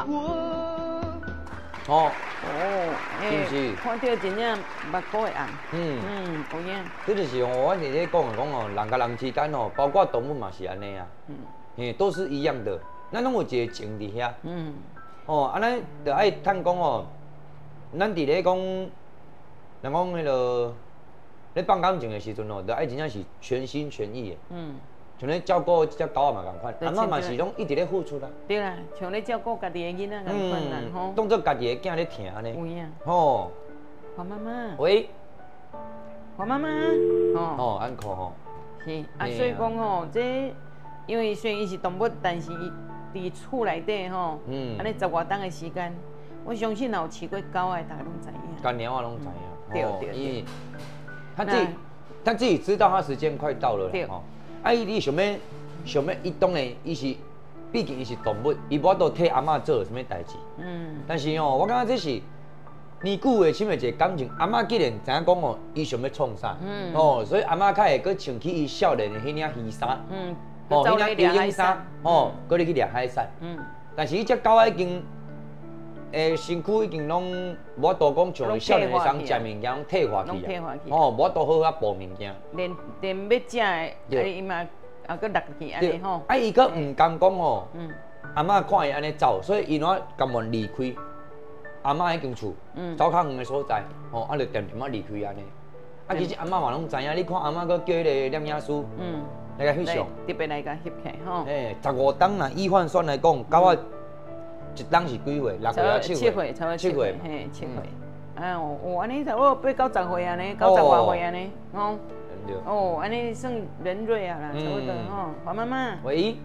看到真正目眶会红。有影。 这就是我姐姐讲人甲人之间包括动物嘛是安尼啊。都是一样的。咱拢有一个情伫遐。咱就爱探讲咱伫咧讲，人讲迄落咧放感情的时阵就爱真正是全心全意的。像咧照顾这只狗嘛共款，阿嬷嘛是拢一直咧付出啦。 对啦，像咧照顾家己的囡仔共款啦，吼。 当作家己的囝咧疼安尼。 有影。 吼。 黄妈妈。 喂。 黄妈妈。 安可吼。 是所以讲这因为虽然伊是动物，但是伊伫厝内底安尼10外冬的时间。我相信有饲过狗的，大家拢知影。干娘我拢知影。 对。 他自己知道他时间快到了啦。你想要，伊当然伊是，毕竟伊是动物，伊无法度替阿嬷做什么代志。但是我感觉这是年久的深的一个感情。阿嬷既然知影讲伊想要创啥，所以阿嬷较会搁穿起伊少年的迄领鱼衫，迄领游泳衫，搁入去掠海产。但是伊只狗已经。身躯已经拢无法度讲像少年的时食物件拢退化去啊，无法度好好补物件。 连要食的，伊嘛搁落去安尼吼。 伊搁唔甘讲阿嬷看伊安尼走，所以伊若甘愿离开阿嬷迄间厝，走较远的所在，就点离开安尼。其实阿嬷嘛拢知影，你看阿嬷搁叫迄个念影师，来甲翕相， 特别来甲翕起吼。 15冬呐，以换算来讲，狗仔。一冬是几岁？6岁啊，7岁， 差不多7岁，嘿，7岁。安尼差不多8到10岁安尼，9、10外岁安尼，安尼算人瑞啊啦，差不多黄妈妈。 喂。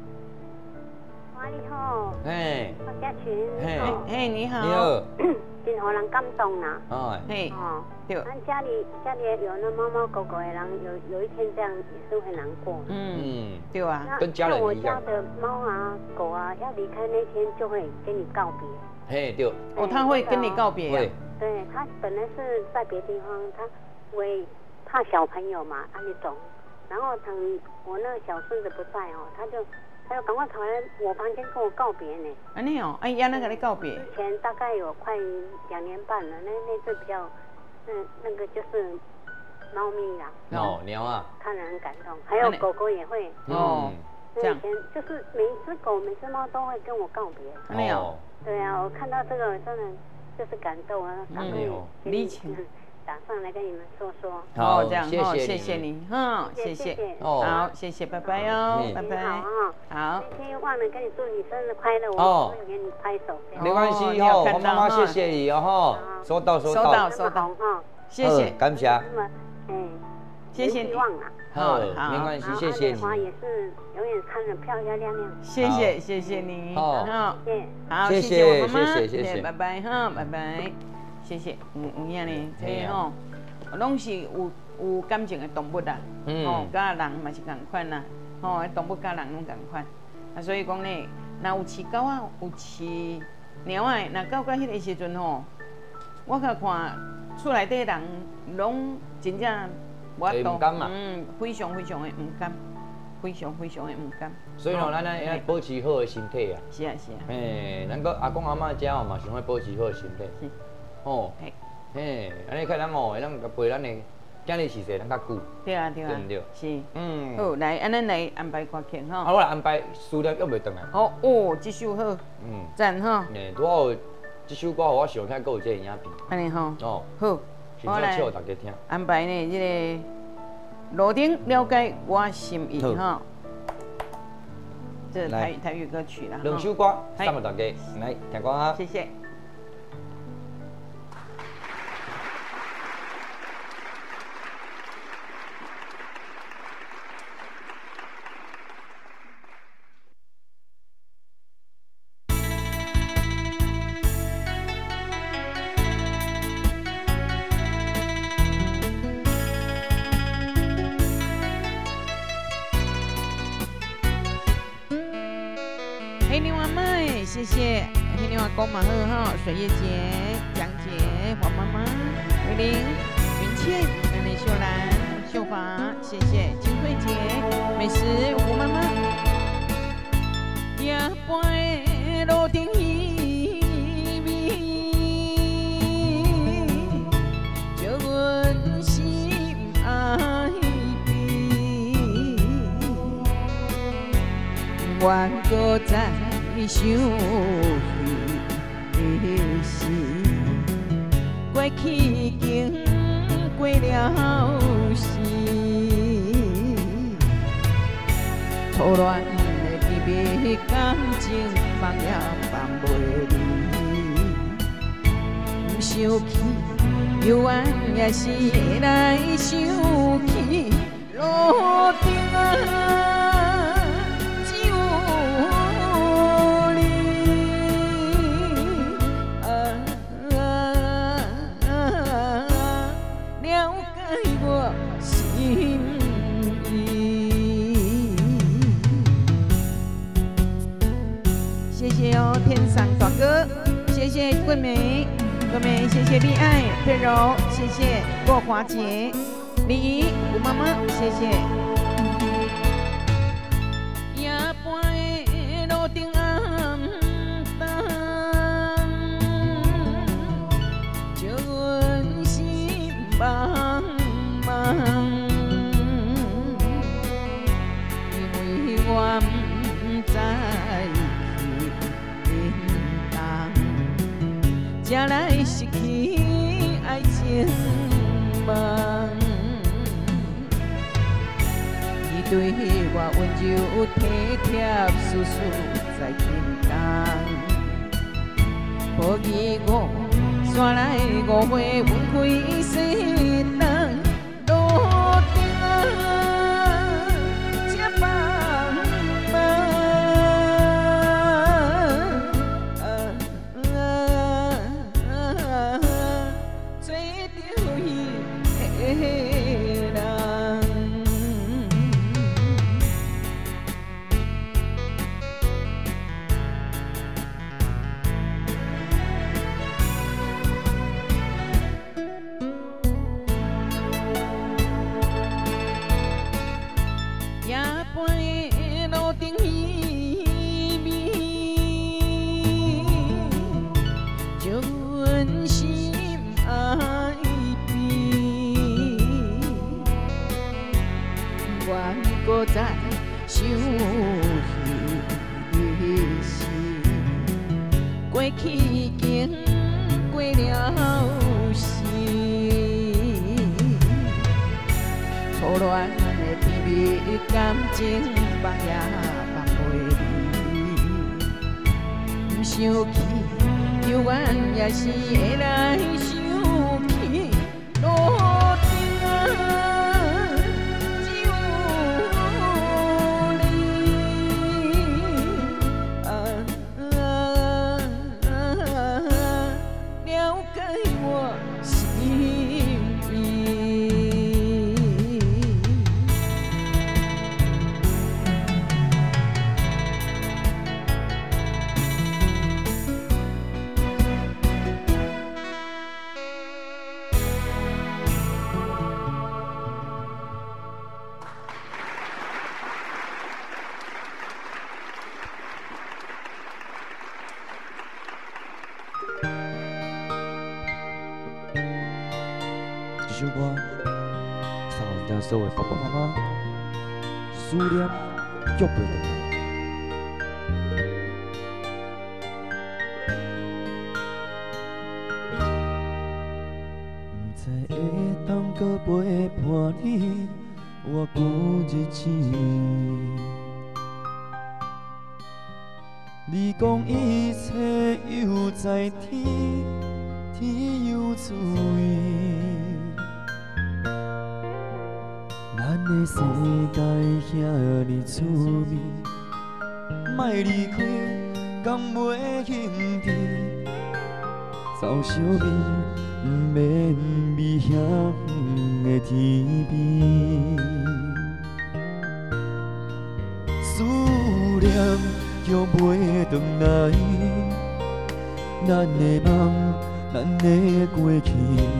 你好。我家群。 你好。 你好。 真让人感动啦。 对。 咱家里有那猫猫狗狗的人，有一天这样也是会难过。 对啊。 跟家人一样。 我家的猫啊狗啊要离开那天就会跟你告别。 对。 他会跟你告别。 对他本来是在别地方，他为怕小朋友嘛，你懂。然后等我那个小孙子不在哦，他就赶快跑来我房间跟我告别呢。 安尼哦，要那个跟你告别。 之前大概有快2年半了，那次比较，那个就是猫咪啦。 哦，鸟啊。 看人很感动，还有狗狗也会。 哦。这样。 以前就是每一只狗、每只猫都会跟我告别。 没有。 对啊，我看到这个真的就是感动啊，赶快打上来跟你们说说。 好，这样哦，谢谢你，谢谢，好，谢谢，拜拜哦，拜拜。好， 今天忘了跟你祝你生日快乐，我给你拍手。 没关系哦，黄妈妈谢谢你哦哈，收到， 谢谢， 感谢。 谢谢你。 好，没关系，谢谢你。 花也是永远看着漂漂亮亮。 谢谢你。好， 谢谢我妈妈，谢谢， 拜拜哈，拜拜，谢谢。有影呢，这吼，拢是有感情的动物啦，甲人嘛是同款啦，动物甲人拢同款。啊，所以讲呢，若有饲狗啊，有饲猫啊，若到迄个时阵吼，我甲看厝内底人拢真正。我唔甘嘛， 非常的唔甘，非常的唔甘。 所以咯，咱要保持好的身体啊。 是啊。 咱个阿公阿妈家嘛，想要保持好的身体。是。哦。安尼看咱哦，咱陪咱的今日是谁咱较久。 对啊。 对唔对？ 是。好，来，咱来安排歌曲哈。 我来安排思念约袂回来。 这首好。赞哈。 拄好这首歌我想起，阁有这个影片。 安尼吼。 好。我来唱大家听。 安排呢，这个路顶了解我心意哈。这台语歌曲啦。 两首歌送给大家，来听歌啊。 谢谢。谢谢，黑牛阿公马赫哈，水叶姐、杨姐、黄妈妈、慧玲、云倩、美秀兰、秀华，谢谢金慧姐、美食胡妈妈。夜半的路顶稀微，叫阮心爱悲，我搁在。想起时，过去已经过了时，错乱的甜蜜感情放也放袂离，不想起幽暗也是会来想起路顶啊。天上大哥，谢谢桂梅，谢谢丽爱、佩柔，谢谢郭华姐、李怡、吴妈妈，谢谢。夜半的路顶暗灯，叫阮心茫茫，因为我不知。才来失去爱情梦，你对我温柔体贴，事事在轻重。无意我山来5月阮开西灯，路顶啊，才放梦。 感情放也放袂离，不想起，犹原也是会来想起，路顶啊只有你。了解我心意。 这首歌送咱家所有爸爸妈妈，思念足袂断。不知会当搁陪伴你偌久日子。你讲一切犹在天，天有主意。咱的世界遐尼趣味，莫离开，敢袂兄弟？走小面，不免味香的天边。思念又袂转来，咱的梦，咱的过去，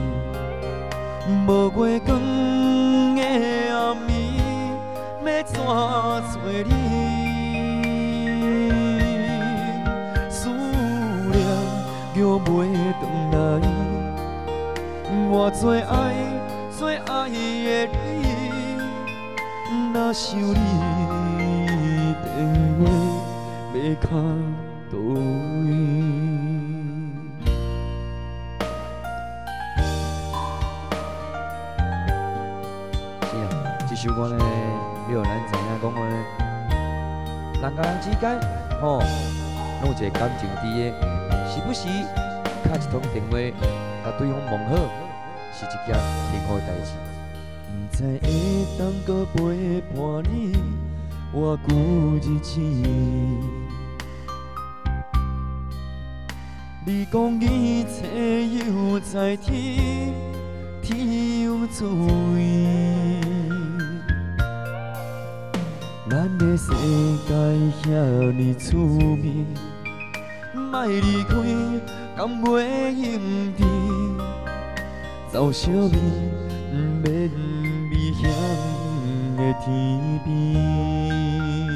无月光的暗暝，要怎找你？思念又袂转来，我最爱的你，若想你电话要卡倒位？这首歌呢，了咱知影讲话，人甲人之间，吼，拢有一个感情伫的，时不时敲一通电话，甲对方问好，是一件幸福的代志。不知会当搁陪伴你偌久日子。你讲一切犹在天，天有主意。咱的世界遐尼趣味，莫离开，敢袂用滴？走小面，不免味香的天边。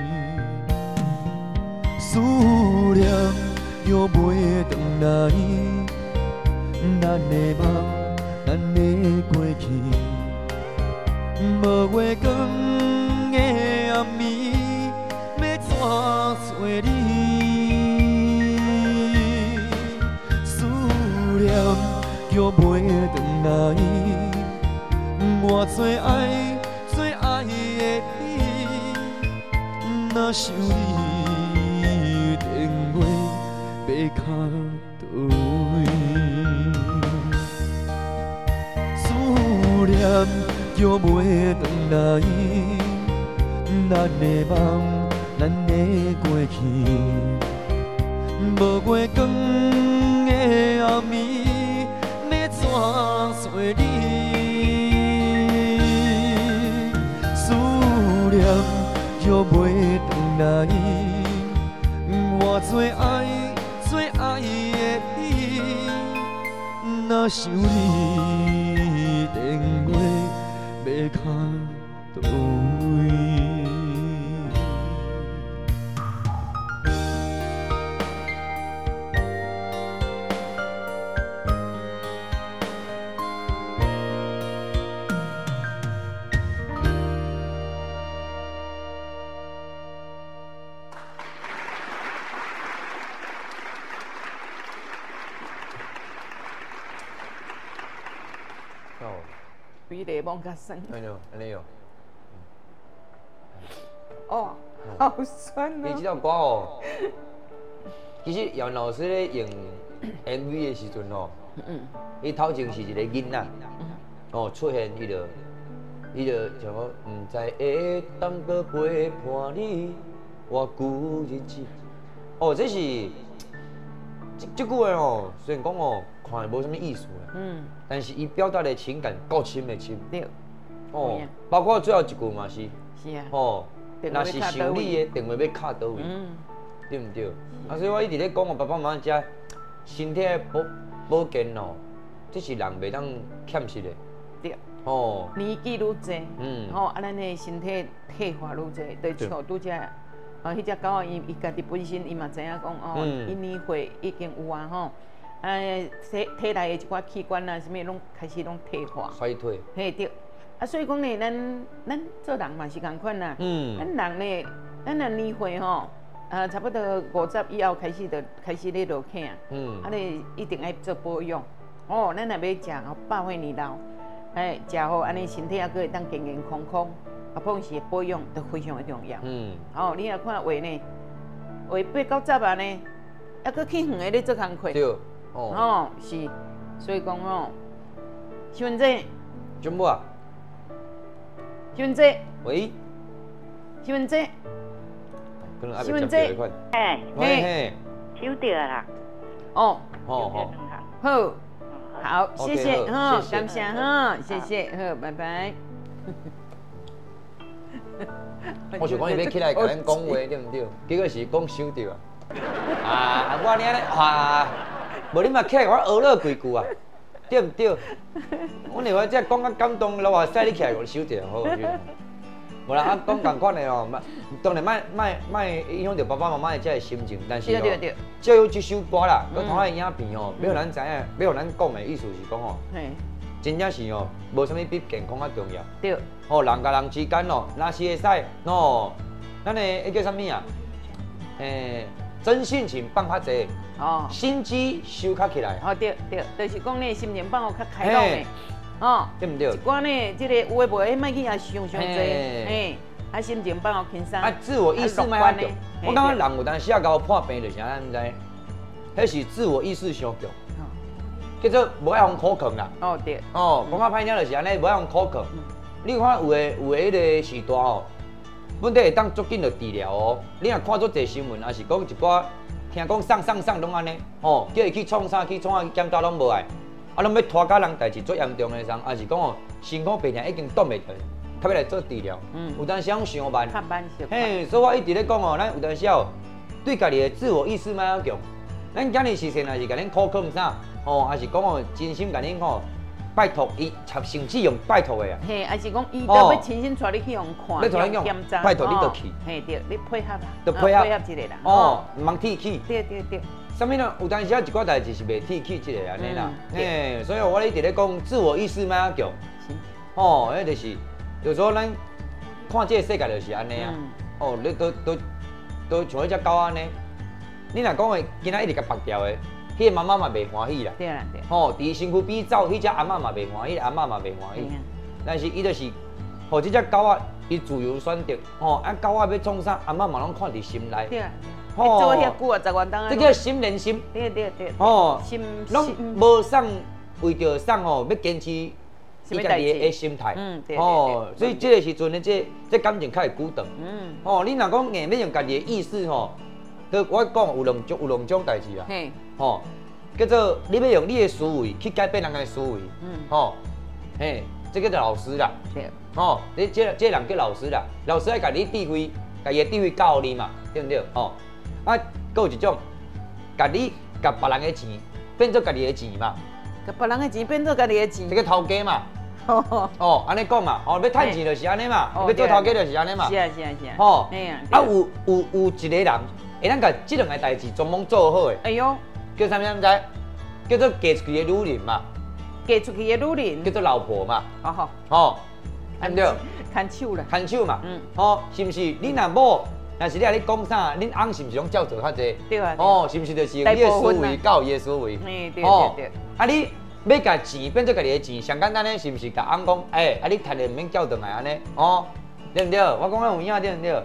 思念又袂转来，咱的梦，咱的过去，无月光的暗暝，要怎找你？思念又袂转来，我最爱的你，若想你电话要卡倒位？思念又袂转来，咱的梦，咱的过去，无月光的暗暝，要怎找你？思念又袂转来，我最爱的你，若想你电话要卡倒位？ 比雷蒙较酸。 对了，安尼哦。 哦，好酸哦。 伊这首歌哦，其实姚老师咧用 MV 的时阵哦，伊头前是一个囡仔，哦出现伊就像我唔知会当个陪伴你，我旧日子。哦，这是这句话哦，虽然讲哦，看无什么意思啦，但是伊表达的情感够深的深。 对。 哦，包括最后一句嘛是。 是啊。 哦，若是想你的电话要卡倒位，对唔对？啊，所以我一直咧讲哦，爸爸妈妈遮身体保健哦，这是人袂当欠失的。 对。 哦。 年纪愈济，啊，咱的身体退化愈济，就像拄只。迄只狗啊，伊家己本身伊嘛知影讲哦，伊年岁已经有啊吼，体内的一寡器官啊，什么拢开始拢退化、 衰退。 嘿对，啊所以讲呢，咱做人嘛是共款啦，咱人呢，咱若年岁吼，差不多50以后开始咧落起啊，啊你一定爱做保养，哦，咱若要食哦，100岁年老，食好安尼身体还佫会当健健康康。啊，碰是保养都非常的重要。哦，你若看话呢，话8到10啊呢，还佫去远的咧做工课。 对。 哦，是，所以讲哦，小文姐。 怎么啊？ 小文姐。 喂。 小文姐。 小文姐。 嘿。收到啦。 哦。 好。 好。好，谢谢哈，感谢哈，谢谢，好，拜拜。 我想讲伊要起来甲咱讲话，对唔对？结果是讲收到啊！我呢啊，无你嘛起来甲我学了几句啊，对唔对？我另外只讲较感动，老话使你起来我收到好。无啦，讲共款的哦，当然莫影响到爸爸妈妈的这个心情，但是哦，就有这首歌啦，我看影片哦，要咱知影，要咱讲的意思是讲哦。真正是哦，无啥物比健康较重要。 对。 哦，人甲人之间哦，若是会使哦，咱的迄叫啥物啊？真性情放较济，哦，心机收较起来。 哦对，就是讲呢，心情放哦较开朗的，哦， 对唔对？ 一寡呢，这个有诶无诶，莫去遐想济，啊心情放哦轻松。 啊，自我意识莫遐强。我感觉人有当时啊，甲我破病就是安尼，迄是自我意识伤强。叫做无爱用苦劝啦。哦对。哦，讲较歹听就是安尼，无爱用苦劝。你看有诶迄个时代哦，本地会当足紧就治疗哦。你若看足侪新闻，也是讲一寡听讲送拢安尼，哦，叫伊去创啥去创啊去检查拢无爱，啊拢要拖甲人代志最严重诶上，也是讲哦身躯病痛已经挡袂住，特别来做治疗。有当时讲伤慢。较慢些。嘿，所以我一直咧讲哦，咱有当时哦，对家己诶自我意识莫遐强。咱今日时阵也是甲恁苦劝啥。哦，还是讲哦，真心甲恁吼拜托伊，甚至用拜托的啊。嘿，还是讲伊都要亲身带你去用看，用检查。拜托你就去。嘿，对，你配合啦。就配合一个啦。哦，唔通铁起。对。啥物呢？有当时啊，一寡代志是袂铁起一个安尼啦。嘿，所以我一直咧讲自我意识莫遐强。是。哦，迄就是，有时候咱看这个世界就是安尼啊。哦，你都像迄只狗安尼，你若讲话今仔一直甲绑掉的。迄个妈妈嘛袂欢喜啦，对啦对。吼，伫身躯边走，迄只阿嬷嘛袂欢喜，阿嬷嘛袂欢喜。但是伊就是，吼，即只狗仔伊自由选择，吼，啊狗仔要创啥，阿嬷嘛拢看伫心内。对。吼，做遐久啊，10元当啊。这叫心连心。对。吼，心拢无送为着送吼，要坚持伊家己的心态。对。吼，所以这个时阵呢，这感情较会久长。吼，你若讲硬要用家己的意思吼。我讲有两种代志啦，吼，叫做你要用你的思维去改变人的思维，吼，嘿，这叫做老师啦，吼，这人叫老师啦，老师爱甲你智慧，甲伊的智慧教你嘛，对不对？吼，啊，佫有一种，甲别人的钱变做家己的钱嘛，甲别人的钱变做家己的钱，这个头家嘛，哦，安尼讲嘛，哦，要趁钱就是安尼嘛，要做头家就是安尼嘛，是啊，吼，啊有一个人。会咱甲这两个代志专门做好诶。哎呦，叫啥物知？叫做嫁出去的女人嘛。嫁出去的女人叫做老婆嘛。哦，对不对？牵手啦。牵手嘛。哦，是不是？你若某，若是你啊，你讲啥？恁翁是不是拢照做较济？对啊。哦，是不是就是用你的思维教伊的思维？对。啊，你要甲钱变做家己的钱，上简单咧，是不是？甲翁讲，啊，你赚的唔免叫转来安尼？哦，对不对？我讲有影对不对？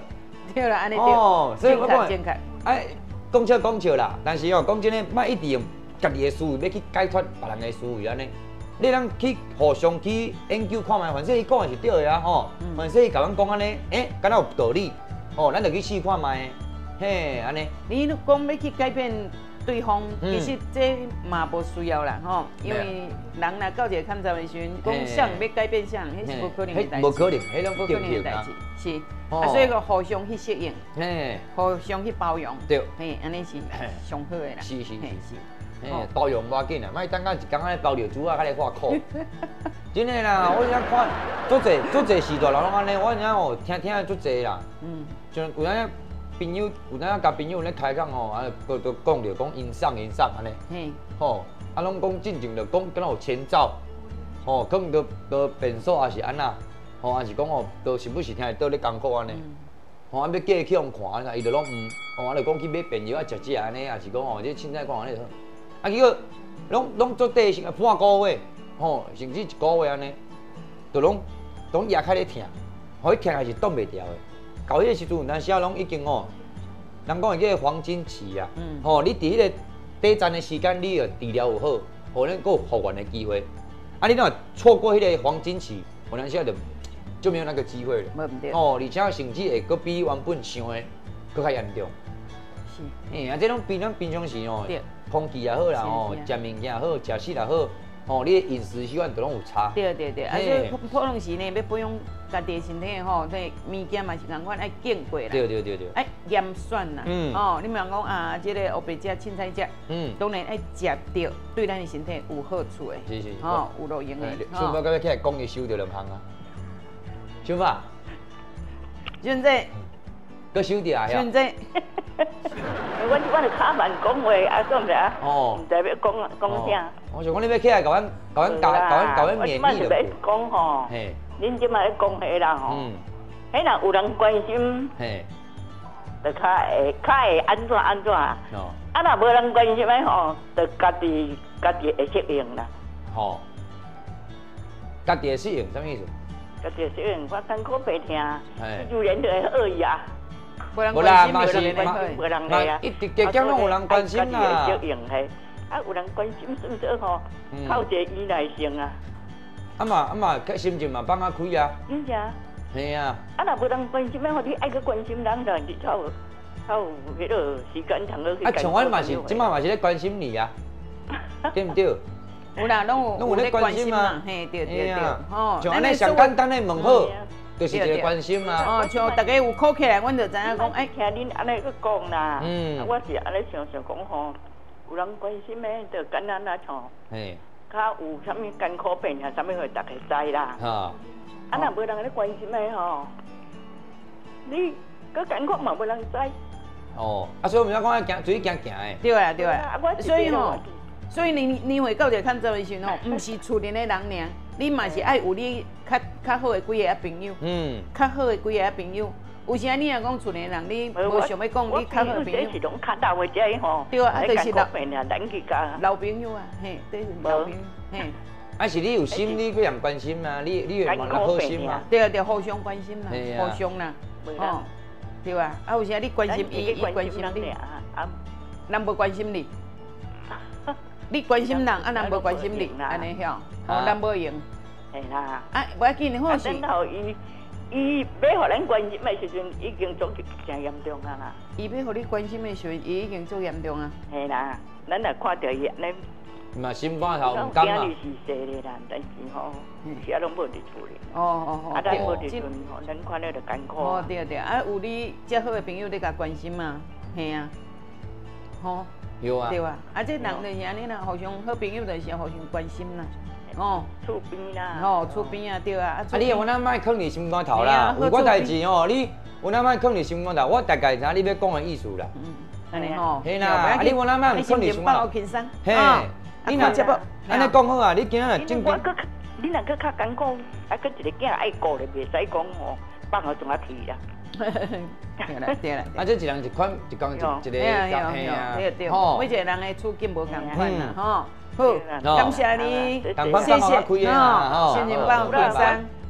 对啦，安尼对。 哦，所以我讲， 正确。 哎，讲笑啦，但是哦，讲真诶，莫一直用家己诶思维要去解脱别人诶思维安尼。你咱去互相去研究看觅，反正伊讲诶是对诶啊，吼，反正伊甲咱讲安尼，敢若有道理，哦，咱就去试看觅，嘿，安尼。 你讲要去改变对方，其实这嘛无需要啦，吼，因为人若到一个坎站的时阵，讲想要改变想，迄是无可能诶代志。 无可能，迄种无可能诶代志，是。所以个互相去适应，互相去包容， 对， 嘿，安尼是上好诶啦。 是。多用无要紧啊，莫等到一工仔包着煮啊，甲你发苦。真诶啦，我现看足侪时代人拢安尼，我现在哦听足侪啦。像有咱朋友，有咱甲朋友咧开讲哦，都讲着讲因上安尼。吼，拢讲进前着讲敢若有前兆，吼，可能都变数也是安那，吼，还是讲哦，都是不是听会倒咧艰苦安尼。吼，要叫伊去互看，伊就拢吼，就讲去买便药食安尼，也是讲哦，这凊彩讲安尼。啊，结果拢做底是半个月，吼，甚至一个月安尼，就拢牙开咧疼，互伊疼还是挡袂掉的。到迄个时阵，有当时啊，拢已经哦，人讲迄个黄金期啊，吼，你伫迄个短暂的时间，你个治疗有好，互咱有复原的机会。啊，你若错过迄个黄金期，有当时啊就没有那个机会了。哦，而且甚至会佫比原本想的佫较严重。是。啊，这种咱平常时哦。空气也好啦，吼，食物件也好，食水也好，吼，你饮食习惯都拢有差。 对，啊，所以普通时呢，要保养家己身体吼，这物件嘛是共款爱见过啦。 对。 爱严选啦，哦，你莫讲啊，这个乌白食、凊彩食，当然爱食着，对咱的身体有好处的。 是， 哦，有路用的。 小宝刚起来讲，伊收着2项啊。小宝， 现在， 佮收着啊？ 现在。 我就卡慢讲话，啊，讲唔啊？哦，唔知要讲啥。 我想讲你要起来甲阮勉励就。我要讲吼，恁即摆咧讲迄人吼，迄人有人关心，就较会安怎？啊，若无人关心诶吼，就家己会适应啦。 吼，家己会适应，什么意思？ 家己会适应，我艰苦白听，自然就会好伊啊。 无人关心，无人来啊！ 一直家家拢有人关心啦。 适应嘿，啊有人关心，算做吼，靠一个依赖性啊。 啊嘛，心情嘛放较开啊。 真正。 系啊。 啊若无人关心，咩？你爱去关心人啦，你才有迄个时间通去。 啊，像阮嘛是，即摆嘛是咧关心你啊，对唔对？ 有啦，拢有咧关心嘛，嘿，对， 吼。像安尼上简单的问好。就是一个关心嘛。 哦，像大家有考起来，阮就知影讲， 哎，听恁安尼去讲啦。我是安尼想讲吼，有人关心的，就敢咱啊像，较有啥物艰苦病啊，啥物会大家知啦。啊，若无人咧关心的吼，你个艰苦嘛无人知。 哦，啊，所以我们要讲要行，水行的。 对啊。所以你会到这看这的时候，唔是厝里的人尔。你嘛是爱有你较好的几个朋友，较好的几个朋友。有时啊，你若讲厝里人，你无想要讲你较好的朋友。 是拢较老的这吼， 对啊，就是老朋友啊，嘿，这是老朋友，嘿。 啊，是你有心，你别人关心嘛，你会问人好心嘛。 对啊，互相关心啦，互相啦，哦，对啊。啊，有时啊，你关心伊关心你，人无关心你。你关心人，啊，人无关心你，安尼晓，哦，人无用， 系啦， 啊，无要紧，好是。 等候伊要互咱关心的时阵，已经做真严重啊啦。 伊要互你关心的时阵，伊已经做严重啊。 系啦，咱若看到伊安尼， 嘛心肝头唔甘嘛。 囝儿是细的啦，但是吼，其他拢无伫厝里。 哦。 啊，咱无伫厝吼，咱看了就艰苦。 哦，对，啊，有你遮好的朋友咧甲关心嘛，系啊，吼。 有啊， 对啊，啊，这人就是安尼啦，互相好朋友就是互相关心啦，哦， 厝边啦， 哦，厝边啊，对啊， 啊，你有哪莫放伫心肝头啦，有我代志哦，你有哪莫放伫心肝头，我大概知你要讲的意思啦， 安尼吼， 嘿啦，啊，你有哪莫放伫心肝头，嘿，你若安尼讲好啊，你今仔正经， 你若搁较艰苦，啊，搁一个囝爱顾咧，袂使讲吼放互从啊去啦。 对啦， 啊，这一人一款，一工一个， 对，每一个人的处境无共款啦，吼，好，感谢你， 谢谢， 心情帮我平山，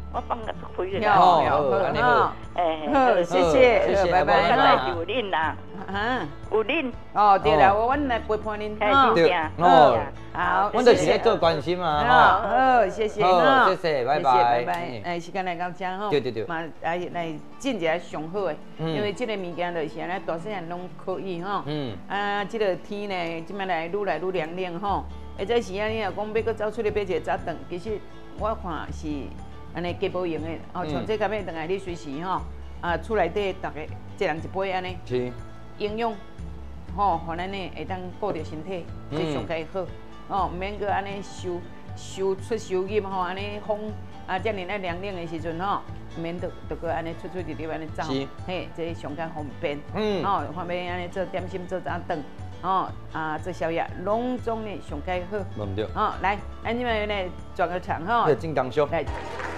我放个开的。 好，安尼好。 好，谢谢，拜拜。 有恁啦，有恁。 哦，对啦，阮来陪伴恁。 对， 哦， 好， 阮就是咧做关心嘛。 好，谢谢。 好，谢谢，拜拜。 拜拜。哎，时间来到这吼。 对。 嘛，来进一个上好的，因为这个物件就是安尼，大细汉拢可以吼。这个天呢，即摆来愈来愈凉凉吼。或者是啊，你若讲要搁走出去买一个早顿，其实我看是安尼加无用的。哦，像这甲要顿来，你随时吼厝内底逐个一人一杯安尼。 是。 营养，吼，互咱呢会当顾着身体，这上介好。哦，毋免搁安尼收入吼，安尼风遮尔啊凉凉的时阵吼，毋免着搁安尼出入入安尼走。嘿，这上介方便。哦，看要安尼做点心做早顿。哦做宵夜，拢总呢上介好。 唔对。 哦，来，咱即摆呢转个场吼。 正刚说。来。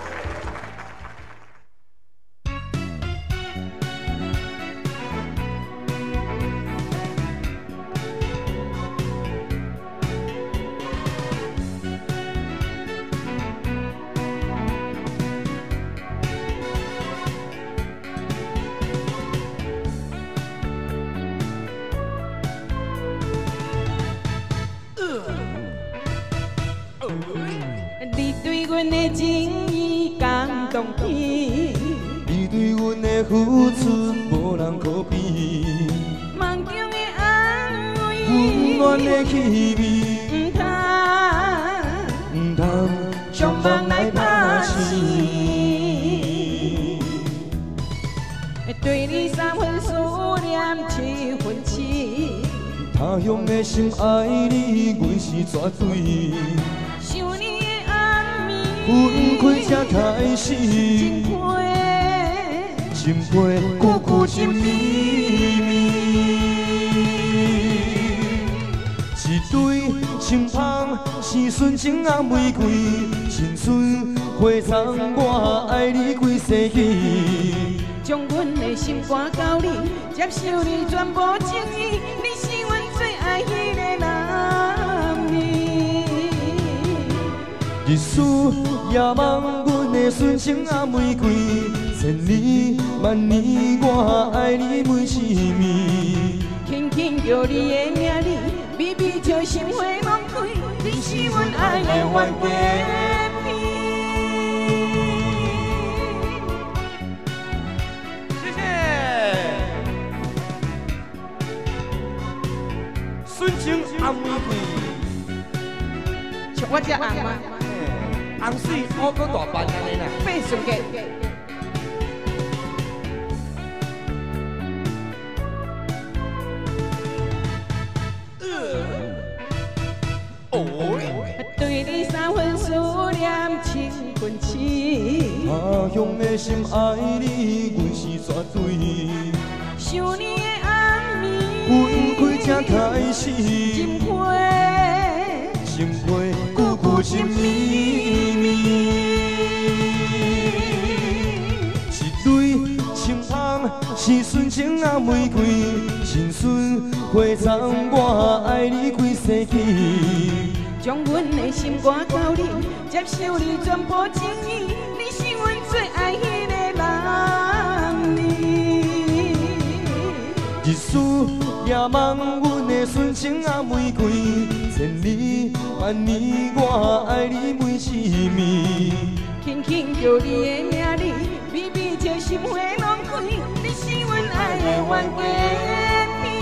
你对阮的情意感动起， 你对阮的付出无人可比， 梦中的安慰， 温暖的气味，唔通将梦来拍醒。 对你三分思念七分痴， 他乡的心爱你，阮是绝对。 想你的暗暝， 分开才开始，心花久久真绵绵。一对清芳是纯情啊玫瑰，青春花丛我爱你规世纪。 将阮的心肝交你，接受你全部情意，你是阮最爱迄个男儿。 日思夜梦，阮的纯情啊玫瑰，千年万年我爱你每一暝。 轻轻叫你的名字，微微笑心花拢开，你是阮爱的原家边。 纯情红玫瑰， 像我这红吗？ 红水乌搁大瓣安尼啦， 变上个。对你三分思念七分痴， 他乡的心爱你，阮是绝对。 想你的暗暝， 分开才开始， 心花久久真绵绵。一对清芳是纯情啊玫瑰，青春花丛我爱你规世纪。 将阮的心肝交你，接受你全部情意，你是阮最爱迄个男儿。 日思夜梦，阮的纯情啊玫瑰，千年万年我爱你每一暝。 轻轻叫你的名字，微微笑心花拢开，你是阮爱的原家边。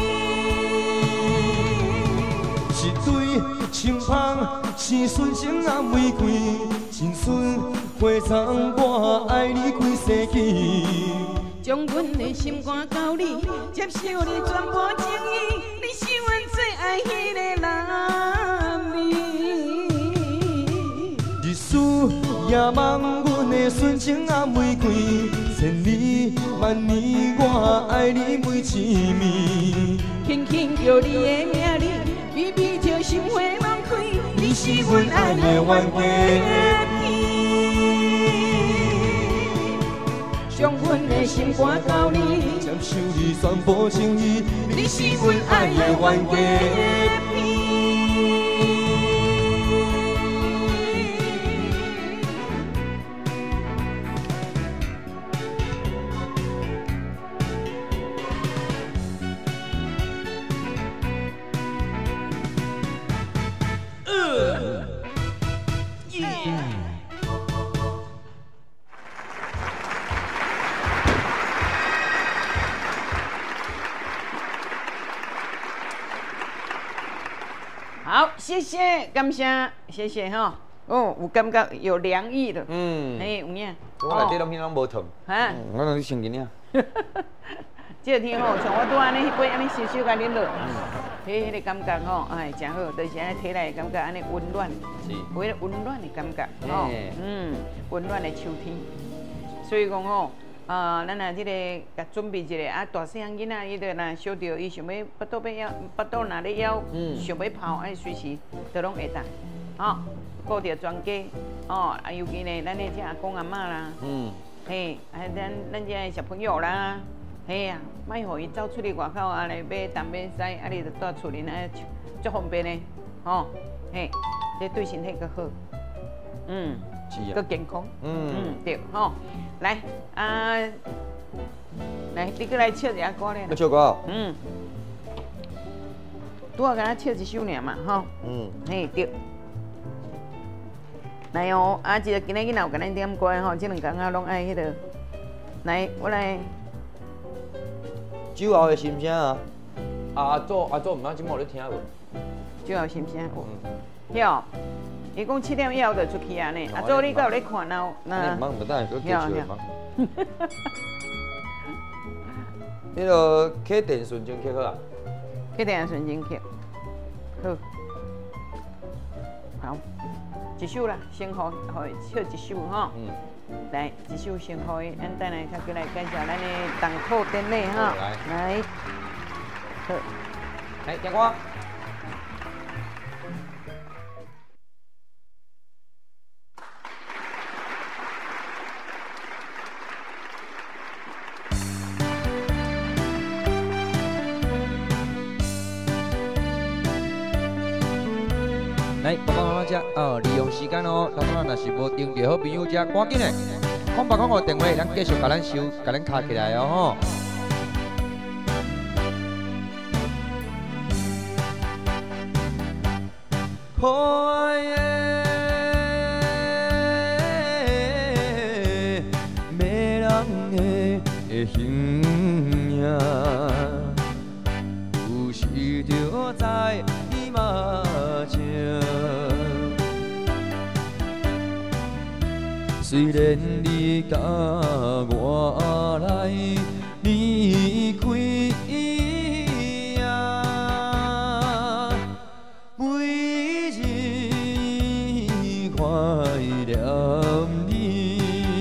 一对清芳是纯情啊玫瑰，青春花丛我爱你规世纪。 将阮的心肝交你，接受你全部情意，你是阮最爱迄个男儿。 日思夜梦，阮的纯情啊玫瑰，千年万年我爱你每一暝。 轻轻叫你的名字，微微笑心花拢开，你是阮爱的原家边。将阮的心肝交你， 接受你全部情意， 你是阮爱的原家边。 谢谢，感谢，谢谢哈。哦，有感觉有凉意了。有影。 我内底拢拢无痛。 哈。 我拢先紧呀。 这个天吼，像我拄安尼迄杯安尼小小甲啉落，迄个感觉吼，哎，真好，就是安尼体内感觉安尼温暖，有迄个温暖的感觉，吼，温暖的秋天。所以讲吼，咱若即个甲准备一个大细汉囡仔，伊着若小着伊想要腹肚若咧枵，想要泡，随时都拢会当，吼，顾着全家，尤其呢，咱的这阿公阿嬷啦，嘿，咱这小朋友啦。嘿呀，莫互伊走出去外口安尼买东买西，你着住厝里安尼足方便的，吼，嘿，这对身体较好，较健康，对，吼，来来，你过来唱一下歌咧。 要唱歌？ 拄好甲咱唱一首尔嘛，吼，嘿，对。来哦，一个今仔日有甲咱点歌吼，这两工仔拢爱迄个，来，我来。 酒后的心声啊！阿祖毋知即幕有咧听无？ 酒后心声，晓。伊讲7点以后就出去啊呢。阿祖你敢有咧看now？ 那忙，等下搁继续忙。迄个客电顺真客好啊？ 客电顺真客，好，一首啦，先互伊唱一首吼。来，一首先互伊，咱等来再来介绍咱的东土典礼哈。来，好， 来听歌。 来，爸爸妈妈遮利用时间哦，咱若是无订着好朋友遮，赶紧的，空白空个电话，咱继续甲咱卡起来哦吼。可爱的迷人的形影，有时就在你目前。虽然你甲我来离开啊，每日怀念你，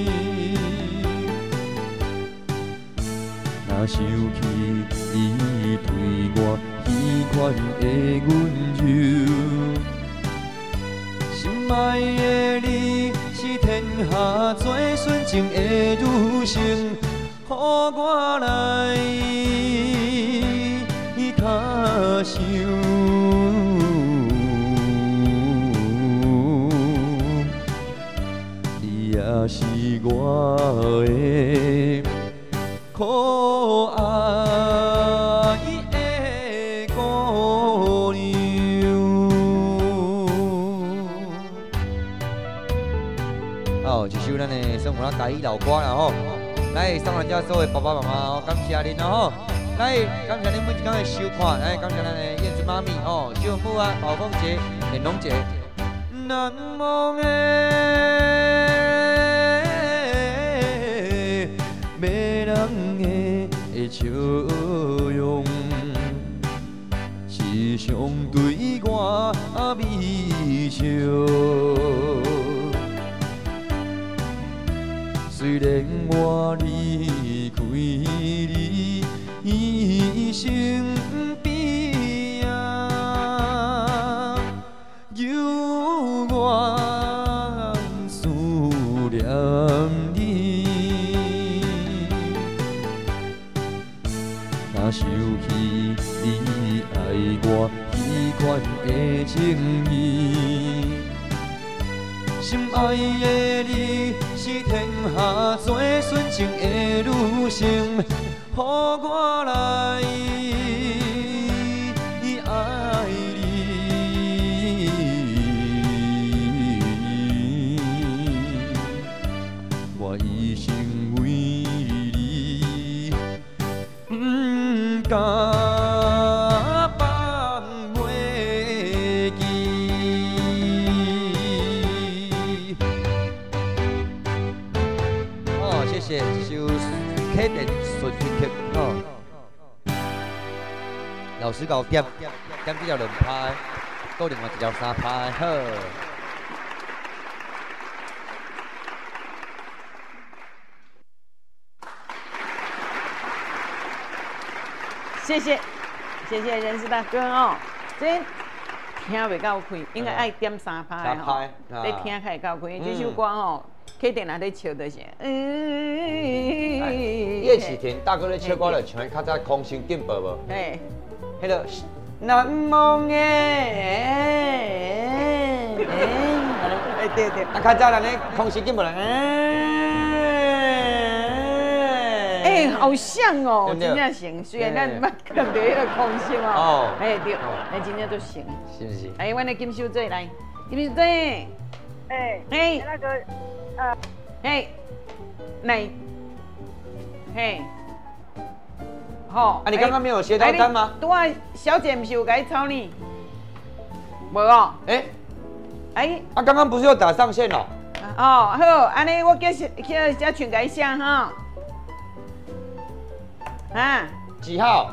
若想起你对我彼款的温柔，心爱的你。天下最纯情的女性，予我来他想。你也是我的可爱的姑娘。一首咱的算有咱台语老歌啦吼，来送咱遮所有爸爸妈妈哦，感谢恁哦吼，来感谢恁每一天的收看，来感谢咱的燕子妈咪哦，秀母啊，宝凤姐、莲蓉姐，难忘的迷人的笑容，时常对我微笑。虽然我离开你身边啊，犹原思念你。若想起你爱我彼款的情意，心爱的你。是天下最纯情的女性，予我来爱你，我一生为你，不敢放袂记。 启电顺序曲哦。老师教点这条2拍，到另外一条3拍，好。 谢谢仁师大哥哦，这听袂够开，应该爱点3拍吼，你听开够开。这首歌吼，启电也咧唱就是叶启田大哥咧唱歌了，像较早空心进步无？ 嘿， 迄个难忘的， 对， 啊，较早咱咧空心进步啦， 好像哦，真正行，虽然咱捌看到迄个空心哦，哎对，哎真正都行， 是不是？ 哎，阮的金秀姐来，金秀姐， 那个来，好， 啊，你刚刚没有写到单吗？ 对啊，小姐不是有给你抄你，无哦？ 啊，刚刚不是又打上线了？ 哦，好，安尼我叫小群给写哈。啊， 几号？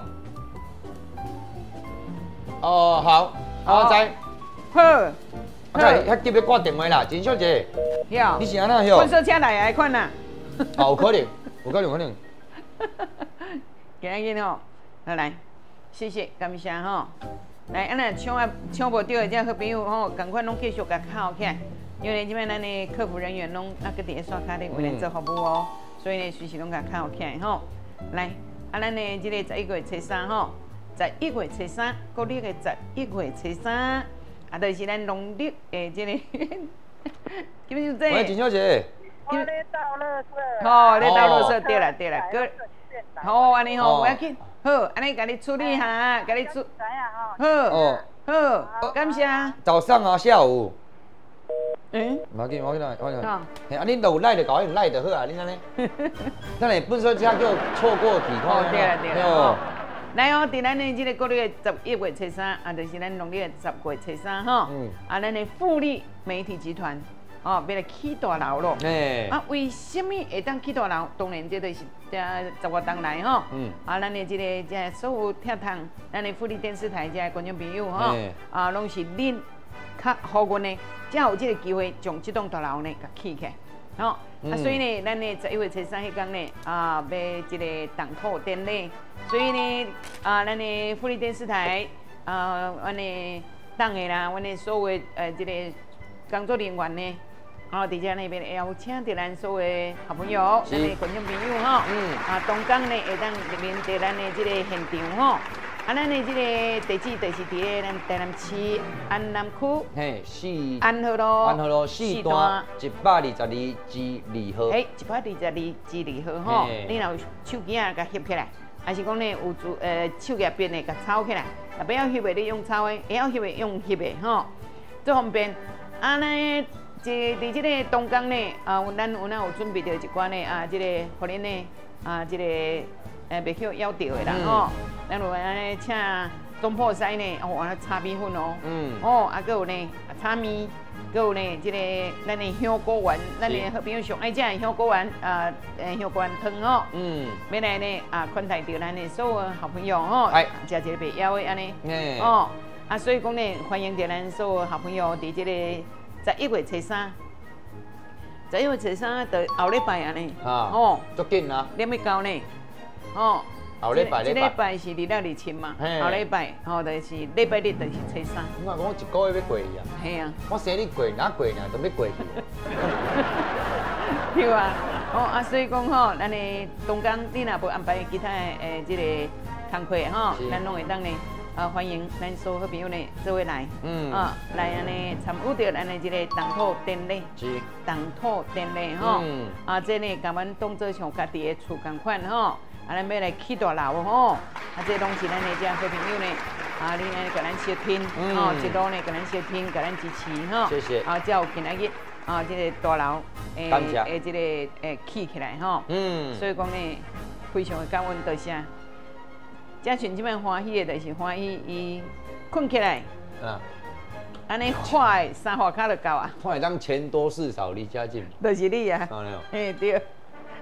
哦，好，我知。 好， 遐急要挂电话啦，金小姐。你是安那哟？ 混车车来的款呐。 有可能，有可能。 今日吼，来，谢谢，感谢吼。来，安尼抢无到的这好朋友吼，赶快拢继续甲敲起来，因为这边咱的客服人员拢那个伫刷卡咧为咱做服务哦，所以呢随时拢甲敲起来吼。来。啊，咱的这个11月初3吼，11月初3，国历的11月初3，啊，就是咱农历的这个，基本就这。 喂，金小姐。 我咧倒垃圾。 哦，咧倒垃圾，对啦，哥。好，安尼吼，我要去，好，安尼甲你处理下，甲你处。好，感谢。 早上啊，下午。 我来，嘿，啊，恁都有赖就搞，恁赖就好啊，恁安尼。咱来本身才叫错过体况。 对啦。来哦，伫咱的这个国历的11月初3，啊，就是咱农历的10月初3吼。啊，咱的富力媒体集团，哦，要来起大楼咯。啊，为什么会当起大楼？当然这就是10月冬来吼。啊，咱的这个所有听众，咱的富力电视台这观众朋友吼，啊，拢是恁较好阮的。才有这个机会将这栋大楼呢给起起来，吼，啊，所以呢，咱呢11月初3迄天呢，啊，要这个动土典礼，所以呢，啊，咱的富力电视台，啊，阮的党的啦，阮的所有这个工作人员呢，哦，伫遮呢边邀请着咱所有的好朋友，咱的观众朋友吼，啊，东港呢会当入面伫咱的这个现场吼。啊，咱的这个地址就是伫咧咱台南市安南区，安和路4段 122至2号。 122至2号吼，你若有手机啊，甲翕起来，还是讲呢有手机边的甲抄起来，啊，不要翕的你用抄的，会晓翕的用翕的吼，最方便。啊，咱伫这个东港呢，啊，咱有准备着一款呢啊，这个互恁呢啊，这个袂去咬到的啦吼。咱有安尼请东坡西呢，哦，炒米粉哦，哦，啊，搁有呢炒面，搁有呢这个咱的香菇丸，咱的好朋友上爱食的香菇丸，香菇丸汤哦，要来呢啊款待着咱的所有好朋友哦，食一个袂枵的安尼，哦，啊，所以讲呢，欢迎着咱所有好朋友伫这个11月初3，11月初3到后礼拜安尼， 哦，足紧啊， 连要到呢，哦。 后礼拜， 这礼拜是日日亲嘛，后礼拜吼就是礼拜日就是初3。 你看我一个月要过去啊？ 系啊。 我生日过哪过呢？都要过去。 对啊，啊，所以讲吼，咱的东港你若无安排其他的这个工课吼，咱拢会当呢欢迎咱所有好朋友呢做伙来，来安尼参与着咱的这个动土典礼，动土典礼吼，啊，这呢甲阮当做像家己的厝共款吼。啊，咱要来起大楼吼，啊，这拢是咱的这好朋友呢，啊，你呢，甲咱小听，哦，一路呢，甲咱小听，甲咱支持吼， 谢谢， 啊，才有今仔日，啊，这个大楼， 感谢， 这个起起来吼，所以讲呢，非常的感恩，多谢。嘉群这边欢喜的，就是欢喜伊困起来，安尼快3下骹就够啊， 快当钱多事少离家近， 就是你啊，对。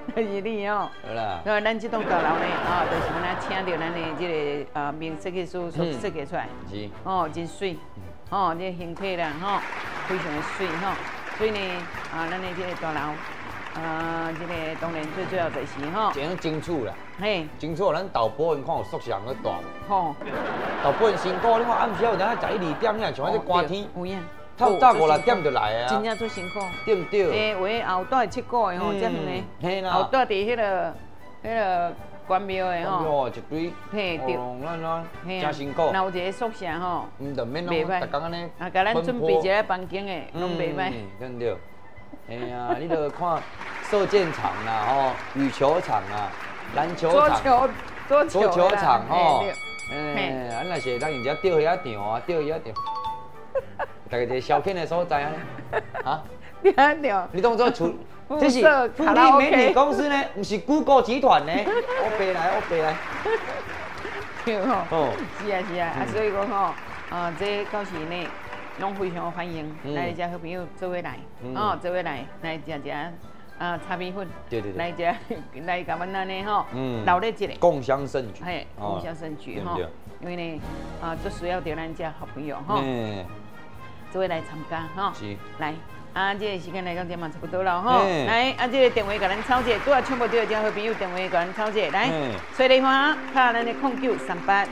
就是你哦。好啦。所以咱这栋大楼呢，就是咱请到咱的这个名设计师所设计出来。是。哦，真水。哦，这形体啦，非常的水所以呢，咱的这个大楼。这个当然最主要就是这样清楚啦， 嘿， 清楚，咱导播因看有宿舍去住，导播因辛苦，你看暗时有阵11、2点，你像像这寒天， 有影， 透早5、6点就来啊， 真正做辛苦， 对不对？ 为后带7个的这样呢， 嘿啦， 后带伫迄个关庙的一堆， 嘿，对， 真辛苦。 那有一个宿舍唔得免拢，逐工安尼， 甲咱准备一个房间的，拢袂歹， 对对。哎呀，你著看射箭场啦，羽球场啊，篮球场，桌球场咱若是咱人家钓遐场啊，钓遐场，大家一个消遣的所在啊， 钓场， 你当作厝，这是富力媒体公司呢，不是 Google 集团呢，我背来， 对吼，是啊，所以讲这到时呢。拢非常欢迎，来遮好朋友做伙来，做伙来食炒米粉， 对， 来遮来甲阮安尼留咧一个共襄盛举， 嘿，共襄盛举因为呢最需要着咱遮好朋友做伙来参加是， 来。这个时间来讲，点嘛差不多了来，这个电话甲咱抄者，拄啊抢无到遮好朋友电话甲咱抄者，来，水梨花，卡咱的0938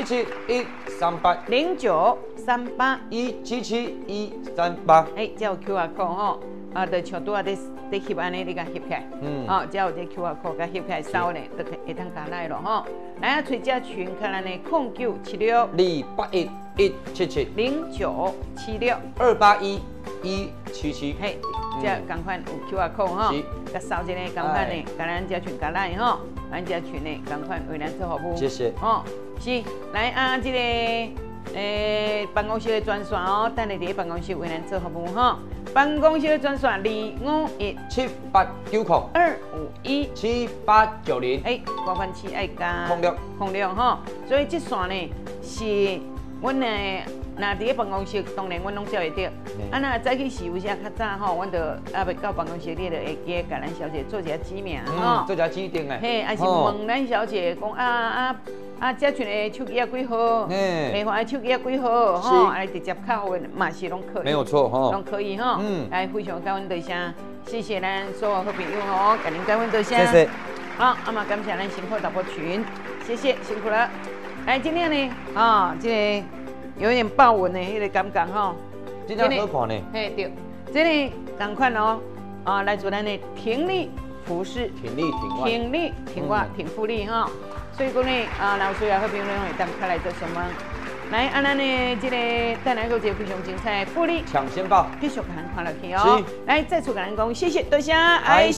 177 138 0938 177 138， 这有 QR code 就像拄啊在翕安尼，你甲翕起来，这有这 QR code，甲翕起来扫咧，就会当加来咯来找这群，看咱的0976 281 177 0976 281 177， 嘿，这共款有 QR code甲扫一个共款的，甲咱这群加来咱这群的共款为咱做服务。 谢谢。 是，来这个办公室的专线等下伫办公室为咱做服务办公室的专线251 7890 251 7890。 拨款器爱加 06 所以这线呢是阮的。那伫个办公室，当然阮拢照会到。那早起是有些较早阮就未到办公室，你就会记甲咱小姐做一下指名做一下指定诶。 嘿，还是问咱小姐讲这群的手机几号？梨花的手机几号？来直接敲问嘛是拢可以。 没有错拢可以来非常感恩对声，谢谢咱所有好朋友感恩感恩对声。 谢谢。 好，感谢咱辛苦导播群，谢谢辛苦了。来，今天呢这个。有点豹纹的迄个感觉这张好看呢。 嘿对，这里同款来自咱的挺力服饰， 挺力挺外挺富丽所以讲呢老师也好朋友会当开来做什么？来，咱的这个带来一个非常精彩富丽抢先报， 继续甲咱看落去来再次甲咱讲谢谢，多谢。